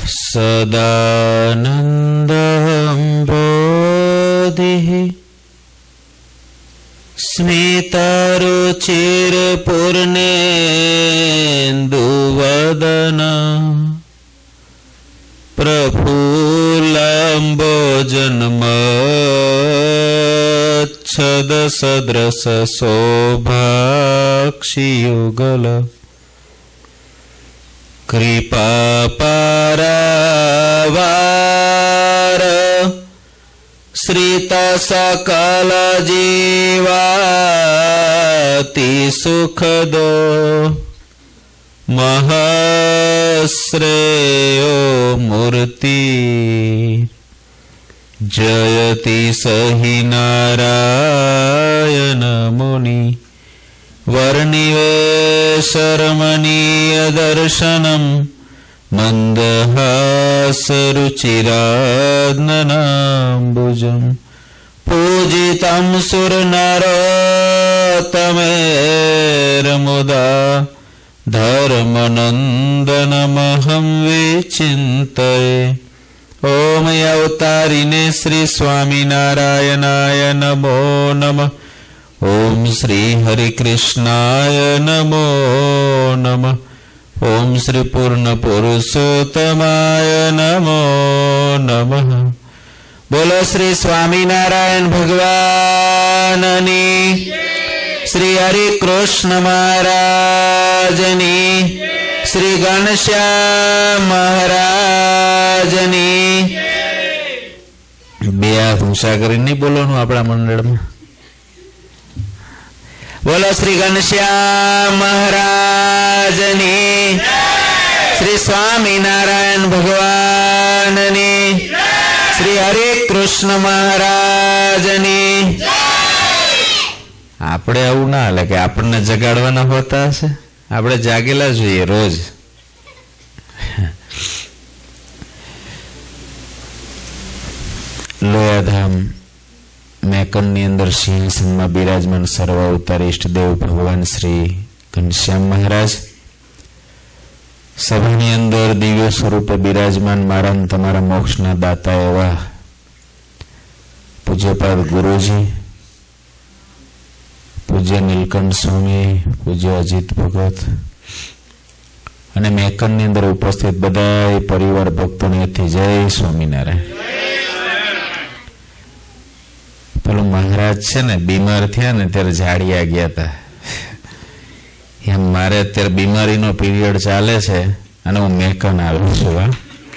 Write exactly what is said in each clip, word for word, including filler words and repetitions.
સદાનંદં બોધિઃ સ્મિતરુચિરપૂર્ણેન્દુવદનઃ પ્રફુલ્લંબોજન્મચ્છદસદૃશશોભાક્ષિયુગલ કૃપાપારાવાર શ્રિતસકલજીવાતિ સુખદો મહાશ્રેયો મૂર્તિ જયતિ સહિ નારાયણ મુનિ વર્ણિવેશરમણીય દર્શનમ મંદહાસરુચિરાનનાંબુજમ પૂજિતમ સુરનરોત્તમેર્મુદા ધર્મનંદનમહં વિચિંતયે. ઓમ અવતારીને શ્રી સ્વામિનારાયણાય નમો નમઃ. ઓમ શ્રી હરિકૃષ્ણાય નમો નમઃ. ઓમ શ્રી પૂર્ણ પુરુષોત્તમાય નમો નમઃ. બોલો શ્રી સ્વામિનારાયણ ભગવાનની, શ્રી હરિકૃષ્ણ મહારાજની, શ્રી ઘનશ્યામ મહારાજની. બે હાથ ઊંચા કરીને નહીં બોલવાનું આપણા મંડળમાં. બોલો શ્રી ઘનશ્યામ મહારાજની, શ્રી સ્વામિનારાયણ ભગવાનની, શ્રી હરિકૃષ્ણ મહારાજની. આપણે આવું ના હાલે કે આપણને જગાડવાના હોતા હશે. આપણે જાગેલા જોઈએ રોજ. લોયાધામ મેકનની અંદર સિંહાસનમાં બિરાજમાન સર્વ અવતાર ઈષ્ટદેવ ભગવાન શ્રી ઘનશ્યામ મહારાજ, સભાની અંદર દિવ્ય સ્વરૂપે બિરાજમાન મારા ને તમારા મોક્ષના દાતા એવા પૂજ્યપાદ ગુરુજી, પૂજ્ય નીલકંઠ સ્વામી, પૂજ્ય અજીત ભગત અને મેકનની અંદર ઉપસ્થિત બધા પરિવાર ભક્તોને જય સ્વામિનારાયણ. પેલું મહારાજ છે ને બીમાર થયા ને ત્યારે જાડિયા ગયા હતા. એમ મારે અત્યારે બીમારીનો પીરિયડ ચાલે છે અને હું મેકન આવ્યો છું. હા,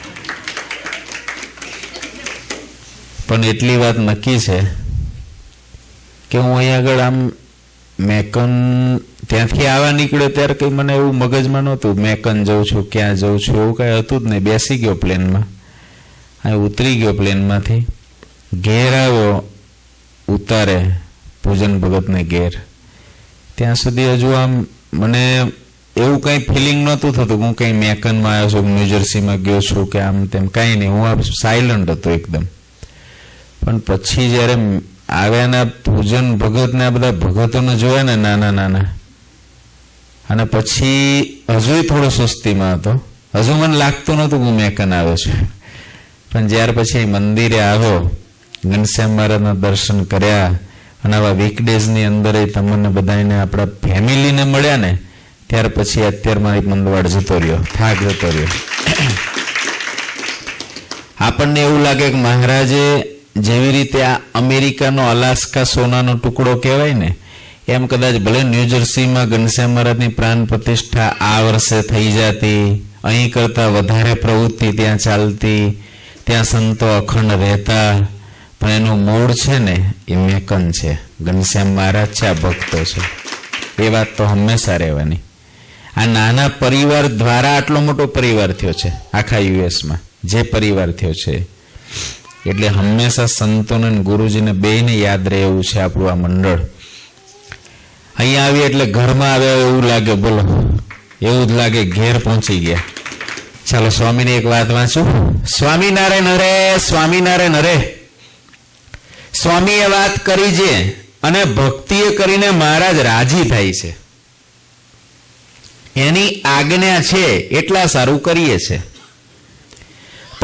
પણ એટલી વાત નક્કી છે કે હું અહીંયા આગળ આમ મેકન ત્યાંથી આવવા નીકળ્યો ત્યારે કઈ મને એવું મગજમાં નહોતું મેકન જઉં છું, ક્યાં જઉં છું એવું કઈ હતું જ નહીં. બેસી ગયો પ્લેનમાં, અહીં ઉતરી ગયો પ્લેનમાંથી, ઘેર આવ્યો ઉતારે પૂજન ભગતને ઘેર. ત્યાં સુધી હજુ આમ મને એવું કઈ ફિલિંગ નહોતું થતું હું કઈ મેકનમાં આવ્યો છું, ન્યુજર્સીમાં ગયો છું કે આમ તેમ કાંઈ નહીં. હું આ સાયલન્ટ હતો એકદમ. પણ પછી જયારે આવ્યાના પૂજન ભગતને આ બધા ભગતોને જોયા ને નાના નાના, અને પછી હજુ થોડો સુસ્તીમાં હતો. હજુ મને લાગતું નહોતું હું મેકન આવ્યો છું. પણ ત્યાર પછી મંદિરે આવ્યો, ઘનશ્યામ મહારાજના દર્શન કર્યા અને આવા વીકડેઝની અંદર તમને બધાને આપણા ફેમિલીને મળ્યા ને ત્યાર પછી અત્યારે મારી મંદવાડ જતો રહ્યો, થાક જતો રહ્યો. આપણને એવું લાગે કે મહારાજે જેવી રીતે આ અમેરિકાનો અલાસ્કા સોનાનો ટુકડો કહેવાય ને એમ કદાચ ભલે ન્યુજર્સીમાં ઘનશ્યામ મહારાજની પ્રાણ પ્રતિષ્ઠા આ વર્ષે થઈ જતી, અહીં કરતા વધારે પ્રવૃત્તિ ત્યાં ચાલતી, ત્યાં સંતો અખંડ રહેતા, પણ એનું મૂળ છે ને એ મેકન છે. ઘનશ્યામ મહારાજ છે, આ ભક્તો છે. એ વાત તો હંમેશા રહેવાની. આ નાના પરિવાર દ્વારા આટલો મોટો પરિવાર થયો છે આખા યુએસમાં, જે પરિવાર થયો છે. એટલે હંમેશા સંતોને ગુરુજીને બેયને યાદ રહે એવું છે આપણું આ મંડળ. અહીંયા આવી એટલે ઘરમાં આવ્યા એવું લાગે. બોલો, એવું જ લાગે ઘેર પહોંચી ગયા. ચાલો સ્વામીની એક વાત વાંચું. સ્વામિનારાયણ હરે, સ્વામિનારાયણ હરે. સ્વામીએ વાત કરી છે અને ભક્તિએ કરીને મહારાજ રાજી થાય છે. એની આજ્ઞા છે એટલા સારું કરીએ છે.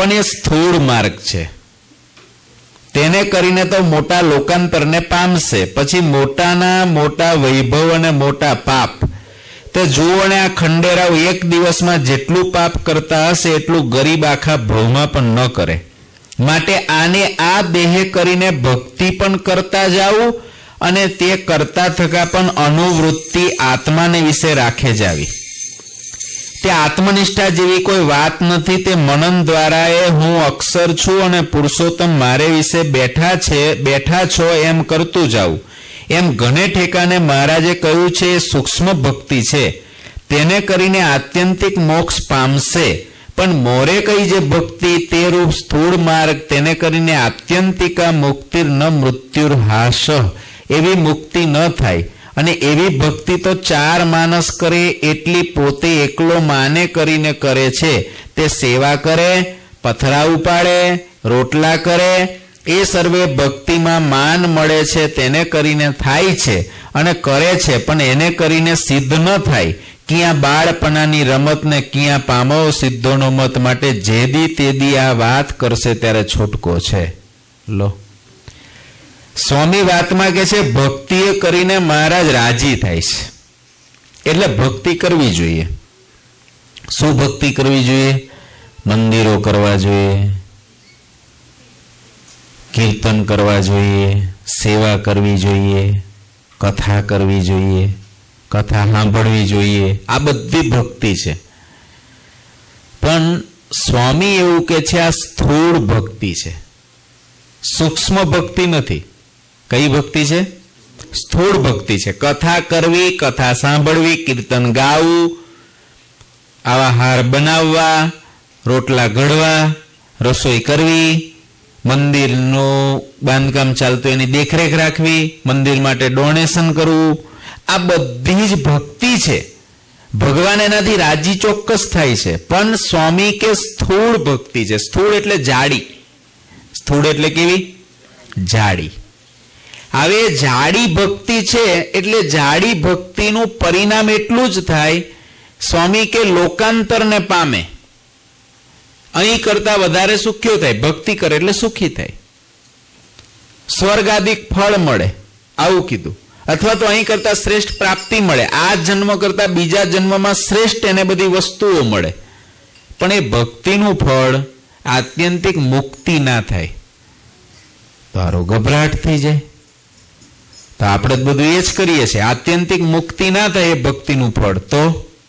પણ એ સ્થૂળ માર્ગ છે. તેને કરીને તો મોટા લોકાંતરને પામશે, પછી મોટાના મોટા વૈભવ અને મોટા પાપ. તે જુઓ ને આ ખંડેરાવ એક દિવસમાં જેટલું પાપ કરતા હશે એટલું ગરીબ આખા ભવમાં પણ ન કરે. માટે આને આ દેહે કરીને ભક્તિ પણ કરતા જાવું અને તે કરતા થકા પણ અનુવૃત્તિ આત્માને વિશે રાખે જાવી. તે આત્મનિષ્ઠા જેવી કોઈ વાત નથી. તે મનન દ્વારા એ હું અક્ષર છું અને પુરુષોત્તમ મારે વિશે બેઠા છે બેઠા છો એમ કરતું જાઉં. એમ ઘણે ઠેકાને મહારાજે કહ્યું છે એ સૂક્ષ્મ ભક્તિ છે. તેને કરીને આત્યંતિક મોક્ષ પામશે. પણ મોરે કઈ જે ભક્તિ તે રૂપ સ્થૂળ માર્ગ, તેને કરીને આત્યંતિકા મુક્તિર ન મૃત્યુર હાશ, એવી મુક્તિ ન થાય. અને એવી ભક્તિ તો ચાર માનસ કરે એટલી પોતે એકલો માને કરીને કરે છે. તે સેવા કરે, પથરા ઉપાડે, રોટલા કરે, એ સર્વે ભક્તિમાં માન મળે છે તેને કરીને થાય છે અને કરે છે. પણ એને કરીને સિદ્ધ ન થાય. ક્યાં બાળપણાની રમતને ક્યાં પામો સિદ્ધોનો મત. માટે જેદી તેદી આ વાત કરશે ત્યારે છૂટકો છે. લો, સ્વામી વાતમાં કે છે ભક્તિએ કરીને મહારાજ રાજી થાય છે. એટલે ભક્તિ કરવી જોઈએ. શું ભક્તિ કરવી જોઈએ? મંદિરો કરવા જોઈએ, કીર્તન કરવા જોઈએ, સેવા કરવી જોઈએ, કથા કરવી જોઈએ, કથા સાંભળવી જોઈએ. આ બધી ભક્તિ છે. પણ સ્વામી એવું કે છે આ સ્થૂળ ભક્તિ છે, સૂક્ષ્મ ભક્તિ નથી. કઈ ભક્તિ છે? સ્થૂળ ભક્તિ છે. કથા કરવી, કથા સાંભળવી, કીર્તન ગાવું, આવા હાર બનાવવા, રોટલા ઘડવા, રસોઈ કરવી, મંદિરનું બાંધકામ ચાલતું એની દેખરેખ રાખવી, મંદિર માટે ડોનેશન કરવું, આ બધી જ ભક્તિ છે. ભગવાન એનાથી રાજી ચોક્કસ થાય છે. પણ સ્વામી કે સ્થૂળ ભક્તિ છે. સ્થૂળ એટલે જાડી. સ્થૂળ એટલે કેવી? જાડી. હવે જાડી ભક્તિ છે એટલે જાડી ભક્તિનું પરિણામ એટલું જ થાય, સ્વામી કે લોકાંતરને પામે. અહીં કરતા વધારે સુખ્યો થાય. ભક્તિ કરે એટલે સુખી થાય, સ્વર્ગાદિક ફળ મળે, આવું કીધું. અથવા તો અહીં કરતા શ્રેષ્ઠ પ્રાપ્તિ મળે. આ જન્મ કરતા બીજા જન્મમાં શ્રેષ્ઠ એને બધી વસ્તુઓ મળે. પણ એ ભક્તિનું ફળ આત્યંતિક મુક્તિ ના થાય તારો ગભરાટ થઈ જાય. તો આપણે બધું એ જ કરીએ છીએ. આત્યંતિક મુક્તિ ના થાય એ ભક્તિનું ફળ. તો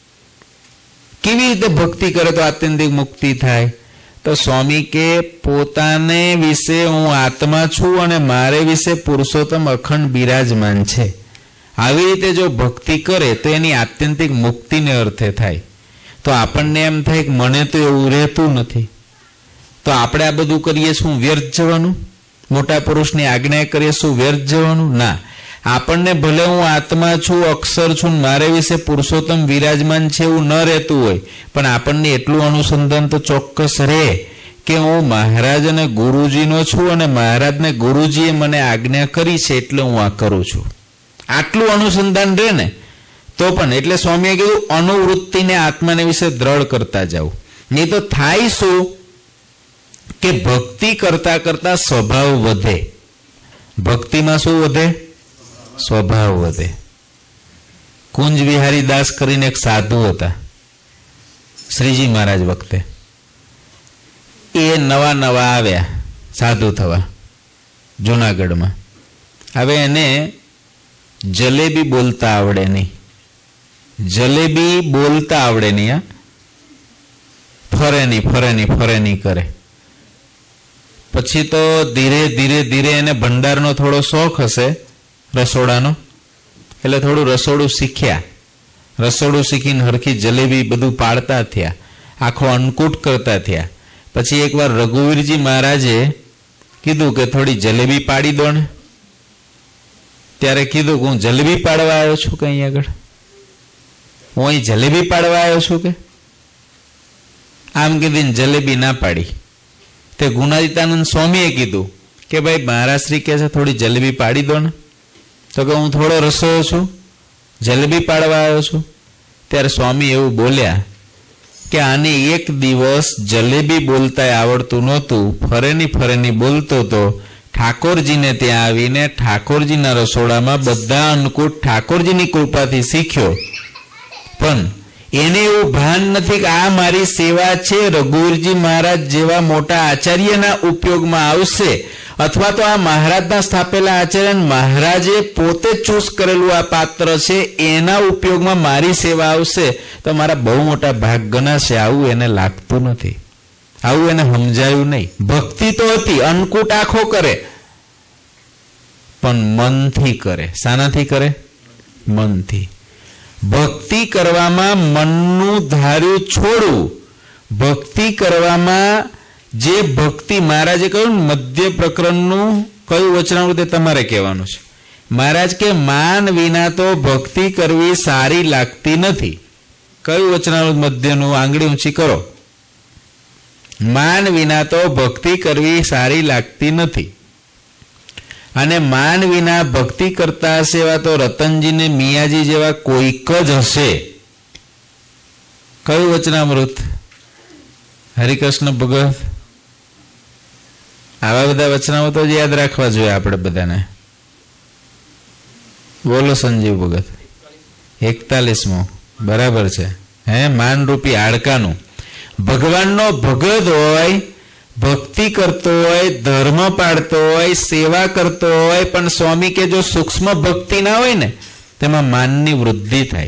કેવી રીતે ભક્તિ કરે તો આત્યંતિક મુક્તિ થાય? તો સ્વામી કે પોતાને વિશે હું આત્મા છું અને મારે વિશે પુરુષોત્તમ અખંડ બિરાજમાન છે. આવી રીતે જો ભક્તિ કરે તો એની આત્યંતિક મુક્તિને અર્થે થાય. તો આપણને એમ થાય કે મને તો એવું રહેતું નથી, તો આપણે આ બધું કરીએ શું વ્યર્થ જવાનું? મોટા પુરુષની આજ્ઞા કરીએ શું વ્યર્થ જવાનું? ના. આપણને ભલે હું આત્મા છું, અક્ષર છું, મારે વિશે પુરુષોત્તમ વિરાજમાન છે એવું ન રહેતું હોય, પણ આપણને એટલું અનુસંધાન તો ચોક્કસ રહે કે હું મહારાજ અને ગુરુજીનો છું અને મહારાજને ગુરુજીએ મને આજ્ઞા કરી છે એટલે હું આ કરું છું. આટલું અનુસંધાન રહે ને તો પણ. એટલે સ્વામીએ કીધું અનુવૃત્તિને આત્માને વિશે દ્રઢ કરતા જાવ. નહીં તો થાય શું કે ભક્તિ કરતા કરતા સ્વભાવ વધે. ભક્તિમાં શું વધે? સ્વભાવ વધે. કુંજ વિહારી દાસ કરીને એક સાધુ હતા શ્રીજી મહારાજ વખતે. એ નવા નવા આવ્યા સાધુ થવા જુનાગઢમાં. હવે એને જલેબી બોલતા આવડે નહીં. જલેબી બોલતા આવડે નહીં. હા, ફરે નહીં ફરે નહીં ફરે નહીં કરે. પછી તો ધીરે ધીરે ધીરે એને ભંડારનો થોડો શોખ હશે, રસોડાનો, એટલે થોડું રસોડું શીખ્યા. રસોડું શીખીને હરખી જલેબી બધું પાડતા થયા, આખો અન્નકૂટ કરતા થયા. પછી એકવાર રઘુવીરજી મહારાજે કીધું કે થોડી જલેબી પાડી દો ને. ત્યારે કીધું કે હું જલેબી પાડવા આવ્યો છું કે અહીં આગળ? હું અહીં જલેબી પાડવા આવ્યો છું કે? આમ કીધીને જલેબી ના પાડી. તે ગુણાતીતાનંદ સ્વામીએ કીધું કે ભાઈ મહારાજ શ્રી કહે છે થોડી જલેબી પાડી દો ને. તો કે હું થોડો રસોયો છું, જલેબી પાડવા આવ્યો છું. ત્યારે સ્વામી એવું બોલ્યા કે આને એક દિવસ જલેબી બોલતા આવડતું નહોતું, ફરેની ફરેની બોલતો તો ઠાકોરજીને ત્યાં આવીને ઠાકોરજીના રસોડામાં બધા અન્નકૂટ ઠાકોરજીની કૃપાથી શીખ્યો. પણ એને એવું ભાન નથી કે આ મારી સેવા છે, રઘુવીરજી મહારાજ જેવા મોટા આચાર્યના ઉપયોગમાં આવશે, અથવા તો આ મહારાજના સ્થાપેલા આચાર્ય મહારાજે પોતે ચૂસ કરેલું આ પાત્ર છે, એના ઉપયોગમાં મારી સેવા આવશે તો મારા બહુ મોટા ભાગ ગણાશે. આવું એને લાગતું નથી, આવું એને સમજાયું નહીં. ભક્તિ તો હતી, અન્નકૂટ આખો કરે, પણ મનથી કરે. શાનાથી કરે? મનથી. ભક્તિ કરવામાં મનનું ધાર્યું છોડવું. ભક્તિ કરવામાં જે ભક્તિ મહારાજે કહ્યું મધ્ય પ્રકરણનું કયું વચનામૃત તે તમારે કહેવાનું છે. મહારાજ કે માન વિના તો ભક્તિ કરવી સારી લાગતી નથી. કયું વચનામૃત મધ્યનું? આંગળી ઊંચી કરો. માન વિના તો ભક્તિ કરવી સારી લાગતી નથી. અને માન વિના ભક્તિ કરતા હશે એવા તો રતનજી ને મિયાજી જેવા કોઈક જ હશે. કયું વચનામૃત? હરિકૃષ્ણ ભગત. આવા બધા વચનામૃતો જ યાદ રાખવા જોઈએ આપણે બધાને. બોલો સંજીવ ભગત. એકતાલીસમો બરાબર છે. હે માનરૂપી હાડકાનું. ભગવાનનો ભગત હોય, ભક્તિ કરતો હોય, ધર્મ પાડતો હોય, સેવા કરતો હોય, પણ સ્વામી કે જો સૂક્ષ્મ ભક્તિ ના હોય ને તેમાં માનની વૃદ્ધિ થાય.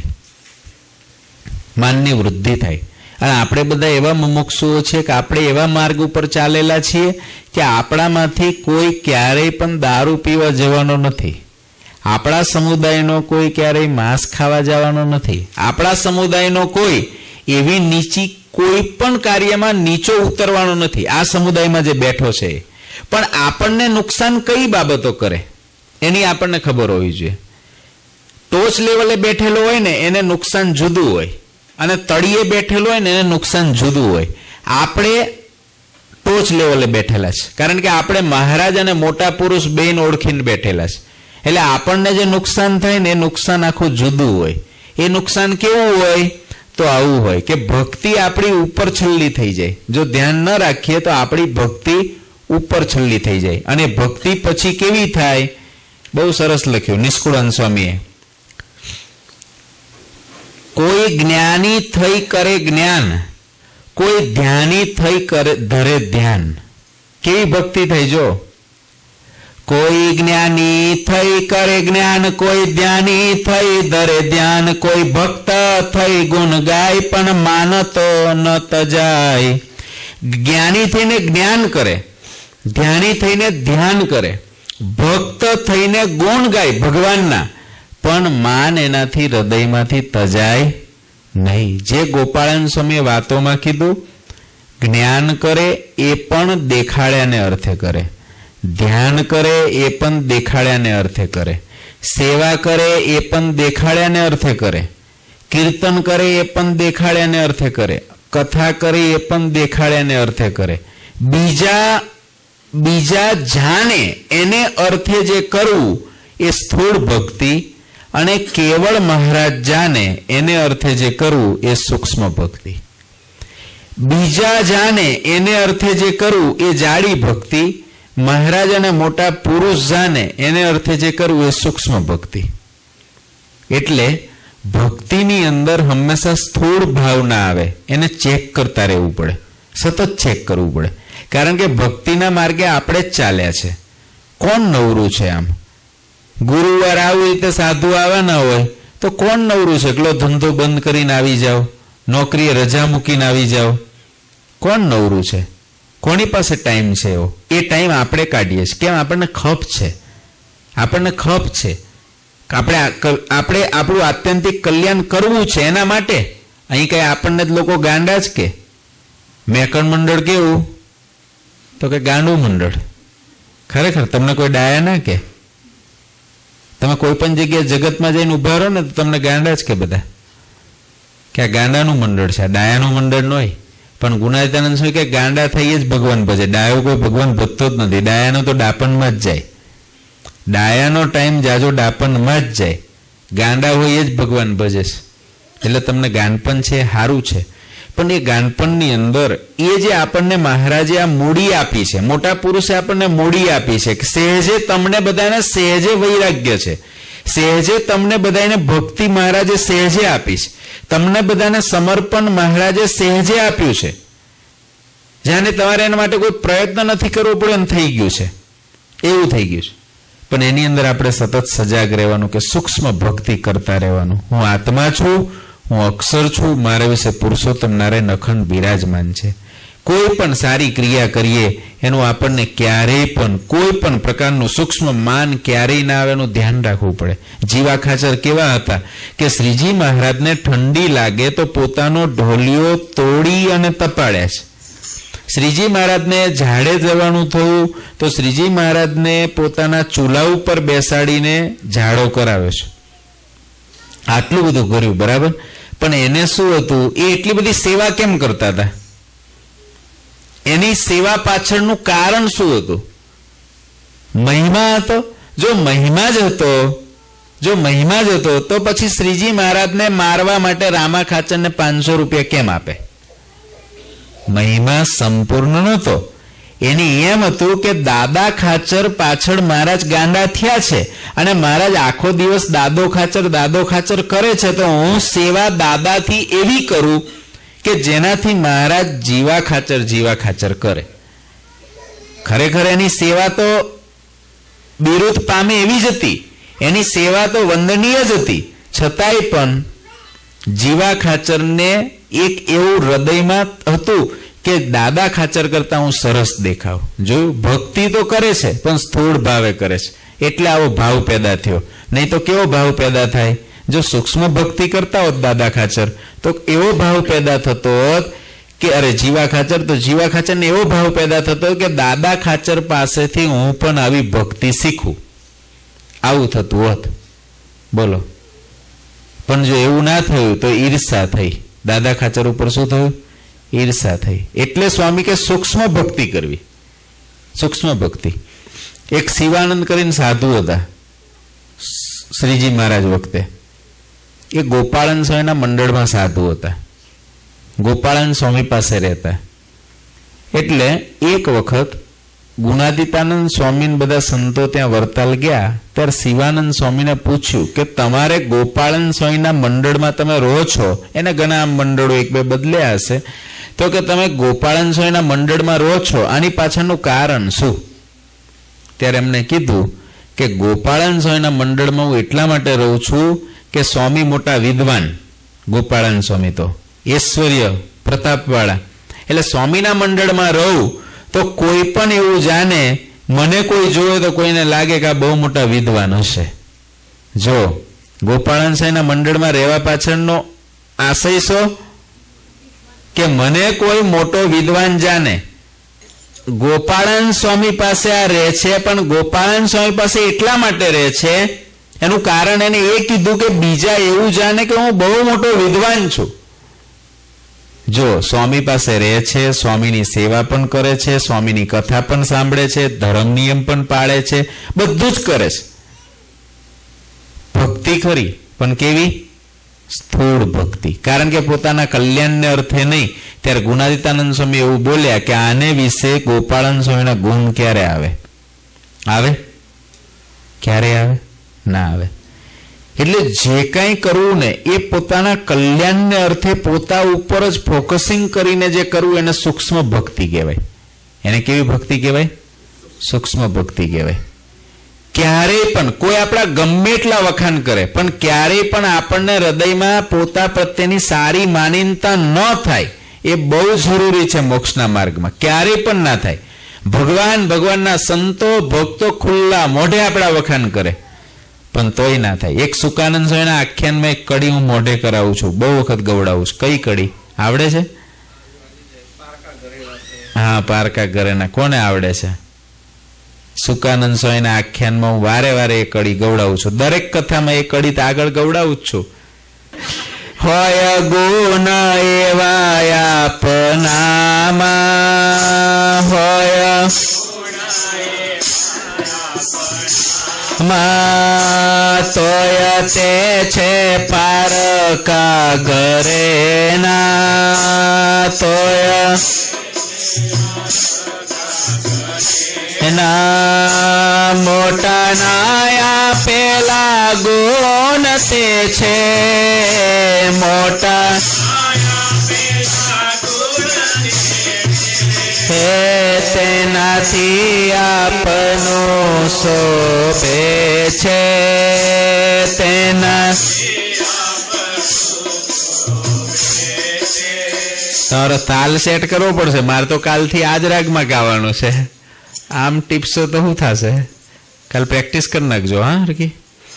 માનની વૃદ્ધિ થાય. અને આપણે બધા એવા મુમુક્ષુઓ છે કે આપણે એવા માર્ગ ઉપર ચાલેલા છીએ કે આપણામાંથી કોઈ ક્યારેય પણ દારૂ પીવા જવાનો નથી. આપણા સમુદાયનો કોઈ ક્યારેય માંસ ખાવા જવાનો નથી. આપણા સમુદાયનો કોઈ એવી નીચી કોઈ પણ કાર્યમાં નીચો ઉતરવાનો નથી. આ સમુદાયમાં જે બેઠો છે પણ આપણને નુકસાન કઈ બાબતો કરે એની આપણને ખબર હોવી જોઈએ. ટોચ લેવલે બેઠેલો હોય ને એને નુકસાન જુદું હોય, અને તળિયે બેઠેલો હોય ને એને નુકસાન જુદું હોય. આપણે ટોચ લેવલે બેઠેલા છે કારણ કે આપણે મહારાજ અને મોટા પુરુષ બેન ઓળખીને બેઠેલા છે. એટલે આપણને જે નુકસાન થાય ને એ નુકસાન આખું જુદું હોય. એ નુકસાન કેવું હોય? તો આવું હોય કે ભક્તિ આપણી ઉપર છલ્લી થઈ જાય. જો ધ્યાન ન રાખીએ તો આપણી ભક્તિ ઉપર છલ્લી થઈ જાય. અને ભક્તિ પછી કેવી થાય? બહુ સરસ લખ્યું નિષ્કુળાન સ્વામીએ. કોઈ જ્ઞાની થઈ કરે જ્ઞાન, કોઈ ધ્યાની થઈ કરે ધરે ધ્યાન. કેવી ભક્તિ થઈ? જો કોઈ જ્ઞાની થઈ કરે જ્ઞાન, કોઈ ધ્યાની થઈ ધરે ધ્યાન, કોઈ ભક્ત થઈ ગુણ ગાય પણ માનતો ન તજાય. જ્ઞાની થઈને જ્ઞાન કરે, ધ્યાની થઈને ધ્યાન કરે, ભક્ત થઈને ગુણ ગાય ભગવાનના, પણ માન એનાથી હૃદયમાંથી તજાય નહીં. જે ગોપાળન સ્વામીએ વાતોમાં કીધું, જ્ઞાન કરે એ પણ દેખાડ્યાને અર્થે કરે, ધ્યાન કરે એ પણ દેખાડ્યાને અર્થે કરે, સેવા કરે એ પણ દેખાડ્યાને અર્થે કરે, કીર્તન કરે એ પણ દેખાડ્યાને અર્થે કરે, કથા કરે એ પણ દેખાડ્યાને અર્થે કરે. બીજા બીજા જાણે એને અર્થે જે કરવું એ સ્થૂળ ભક્તિ, અને કેવળ મહારાજ જાણે એને અર્થે જે કરવું એ સૂક્ષ્મ ભક્તિ. બીજા જાણે એને અર્થે જે કરવું એ જાડી ભક્તિ, મહારાજ અને મોટા પુરુષ જાણે એને અર્થે જે કરવું એ સૂક્ષ્મ ભક્તિ. એટલે ભક્તિની અંદર હંમેશા સ્થૂળ ભાવના આવે, એને ચેક કરતા રહેવું પડે, સતત ચેક કરવું પડે. કારણ કે ભક્તિના માર્ગે આપણે જ ચાલ્યા છે. કોણ નવરું છે? આમ ગુરુવાર આવી રીતે સાધુ આવવાના હોય તો કોણ નવરું છે? એકલો ધંધો બંધ કરીને આવી જાઓ, નોકરીએ રજા મૂકીને આવી જાઓ. કોણ નવરું છે? કોની પાસે ટાઈમ છે? એવો એ ટાઈમ આપણે કાઢીએ છીએ. કેમ? આપણને ખપ છે, આપણને ખપ છે. આપણે આપણે આપણું આત્યંતિક કલ્યાણ કરવું છે એના માટે. અહીં કઈ આપણને જ લોકો ગાંડા જ કે? મેકણ મંડળ કેવું? તો કે ગાંડું મંડળ. ખરેખર તમને કોઈ ડાયા ના કે? તમે કોઈ પણ જગ્યાએ જગતમાં જઈને ઉભા રહો ને તો તમને ગાંડા જ કે બધા, કે આ ગાંડાનું મંડળ છે, આ ડાયાનું મંડળ ન હોય. પણ ગુણાતીતાનંદ સ્વામી કે ગાંડા થઈ જ ભગવાન ભજે, ડાયો કોઈ ભગવાન ભજતો જ નથી. ડાયાનો તો ડાપણમાં જ જાય, ડાયાનો ટાઈમ જાજો ડાપણમાં જ જાય. ગાંડા હોય એ જ ભગવાન ભજે છે. એટલે તમને ગાંડપણ છે સારું છે, પણ એ ગાનપણની અંદર એ જે આપણને મહારાજે આ મૂડી આપી છે, મોટા પુરુષે આપણને મૂડી આપી છે કે સહેજે તમને બધાને સહેજે વૈરાગ્ય છે, સહેજે તમને બધાને ભક્તિ મહારાજે સહેજે આપી છે, તમને બધાને સમર્પણ મહારાજે સહેજે આપ્યું છે, જાણે તમારે એના માટે કોઈ પ્રયત્ન નથી કરવો પડે એમ થઈ ગયું છે, એવું થઈ ગયું છે. પણ એની અંદર આપણે સતત સજાગ રહેવાનું કે સૂક્ષ્મ ભક્તિ કરતા રહેવાનું. હું આત્મા છું, હું અક્ષર છું, મારા વિશે પુરુષોત્તમ નારાયણ અખંડ બિરાજમાન છે. કોઈ પણ સારી ક્રિયા કરીએ એનું આપણને ક્યારેય પણ કોઈ પણ પ્રકારનું સૂક્ષ્મ માન ક્યારેય ના આવે એનું ધ્યાન રાખવું પડે. જીવા ખાચર કેવા હતા કે શ્રીજી મહારાજને ઠંડી લાગે તો પોતાનો ઢોલિયો તોડી અને તપાડ્યા છે. શ્રીજી મહારાજને ઝાડે જવાનું થયું તો શ્રીજી મહારાજને પોતાના ચૂલા ઉપર બેસાડીને ઝાડો કરાવે છે. આટલું બધું કર્યું, બરાબર. પણ એને શું હતું, એ એટલી બધી સેવા કેમ કરતા હતા? એની સેવા પાછળનું કારણ શું હતું? મહિમા હતો. જો મહિમા જ હતો જો મહિમા જ હતો તો પછી શ્રીજી મહારાજને મારવા માટે રામા ખાચરને પાંચસો રૂપિયા કેમ આપે? મહિમા સંપૂર્ણ નહોતો. એની એમ હતું કે દાદા ખાચર પાછળ મહારાજ ગાંડા થયા છે અને મહારાજ આખો દિવસ દાદો ખાચર દાદો ખાચર કરે છે, તો હું સેવા દાદાથી એવી કરું કે જેનાથી મહારાજ જીવા ખાચર જીવા ખાચર કરે. ખરેખર એની સેવા તો બિરુદ પામે એવી જ હતી, એની સેવા તો વંદનીય જ હતી. છતાંય પણ જીવા ખાચરને એક એવું હૃદયમાં હતું કે દાદા ખાચર કરતા હું સરસ દેખાવ. જોયું, ભક્તિ તો કરે છે પણ સ્થૂળ ભાવે કરે છે, એટલે આવો ભાવ પેદા થયો. નહીં તો કેવો ભાવ પેદા થાય? જો સૂક્ષ્મ ભક્તિ કરતા હોત દાદા ખાચર તો એવો ભાવ પેદા થતો હોત કે અરે જીવા ખાચર, તો જીવા ખાચર ને એવો ભાવ પેદા થતો કે દાદા ખાચર પાસેથી હું પણ આવી ભક્તિ શીખું. આવું થતું હોત, બોલો. પણ જો એવું ના થયું તો ઈર્ષા થઈ. દાદા ખાચર ઉપર શું થયું? ઈર્ષા થઈ. એટલે સ્વામી કે સૂક્ષ્મ ભક્તિ કરવી. સૂક્ષ્મ ભક્તિ. એક શિવાનંદ કરીને સાધુ હતા શ્રીજી મહારાજ વખતે. એ ગોપાળન સ્વામીના મંડળમાં સાધુ હતા, ગોપાળન સ્વામી પાસે રહેતા. એટલે એક વખત ગુણાદિતાનંદ સ્વામી બધા સંતો ત્યાં વરતાલ ગયા ત્યારે શિવાનંદ સ્વામીને પૂછ્યું કે તમારે ગોપાળન સ્વામીના મંડળમાં તમે રહો છો, એને ઘણા મંડળો એક બે બદલ્યા હશે, તો કે તમે ગોપાળન સ્વામીના મંડળમાં રહો છો, આની પાછળનું કારણ શું? ત્યારે એમને કીધું કે ગોપાળન સ્વામીના મંડળમાં હું એટલા માટે રહું છું કે સ્વામી મોટા વિદ્વાન, ગોપાળન સ્વામી તો ઐશ્વર્ય પ્રતાપવાળા, એટલે સ્વામીના મંડળમાં રહું તો કોઈ પણ એવું જાણે, મને કોઈ જોવે તો કોઈને લાગે કે આ બહુ મોટા વિદ્વાન હશે. જો ગોપાળન સ્વામીના મંડળમાં રહેવા પાછળનો આશય શું? કે મને કોઈ મોટો વિદ્વાન જાણે. ગોપાળન સ્વામી પાસે આ રહે છે, પણ ગોપાળન સ્વામી પાસે એટલા માટે રહે છે, એનું કારણ એને એ કીધું કે બીજા એવું જાણે કે હું બહુ મોટો વિદ્વાન છું. જો સ્વામી પાસે રહે છે, સ્વામીની સેવા પણ કરે છે, સ્વામીની કથા પણ સાંભળે છે, ધર્મ નિયમ પણ પાળે છે, બધું જ કરે છે. ભક્તિ ખરી, પણ કેવી? સ્થૂળ ભક્તિ. કારણ કે પોતાના કલ્યાણને અર્થે નહીં. ત્યારે ગુણાદિતાનંદ સ્વામી એવું બોલ્યા કે આને વિશે ગોપાળન સ્વામીના ગુણ ક્યારે આવે? આવે? ક્યારે આવે? ના આવે. એટલે જે કંઈ કરવું ને એ પોતાના કલ્યાણને અર્થે પોતા ઉપર જ ફોકસિંગ કરીને જે કરવું એને સૂક્ષ્મ ભક્તિ કહેવાય. એને કેવી ભક્તિ કહેવાય? સૂક્ષ્મ ભક્તિ કહેવાય. ક્યારેય પણ કોઈ આપણા ગમે એટલા વખાણ કરે પણ ક્યારેય પણ આપણને હૃદયમાં પોતા પ્રત્યેની સારી માનીનતા ન થાય, એ બહુ જરૂરી છે મોક્ષના માર્ગમાં. ક્યારેય પણ ના થાય. ભગવાન ભગવાનના સંતો ભક્તો ખુલ્લા મોઢે આપણા વખાણ કરે પણ તોય ના થાય. એક સુકાનંદ સ્વામીના આખ્યાનમાં એક કડી હું મોઢે કરાવું છું, બહુ વખત ગવડાવું છું. કઈ કડી આવડે છે? હા, પારકા ઘરેના. કોને આવડે છે? સુકાનંદ સ્વામીના આખ્યાનમાં હું વારે વારે એ કડી ગવડાવું છું. દરેક કથામાં એ કડી તો આગળ ગવડાવું જ છું. હોય ગુણ એવા આપનામાં, હોય માં તોય તે છે પારકા ઘરેના, તોય ના મોટા નાયા પેલા ગુણ તે છે મોટા હે તેનાથી આપનું શોભે છે તેના તમારો તાલ સેટ કરવો પડશે. મારે તો કાલથી આજ રાગમાં ગાવાનું છે. આમ ટિપ્સો તો શું થશે? કાલ પ્રેક્ટિસ કરી નાખજો. હા રકી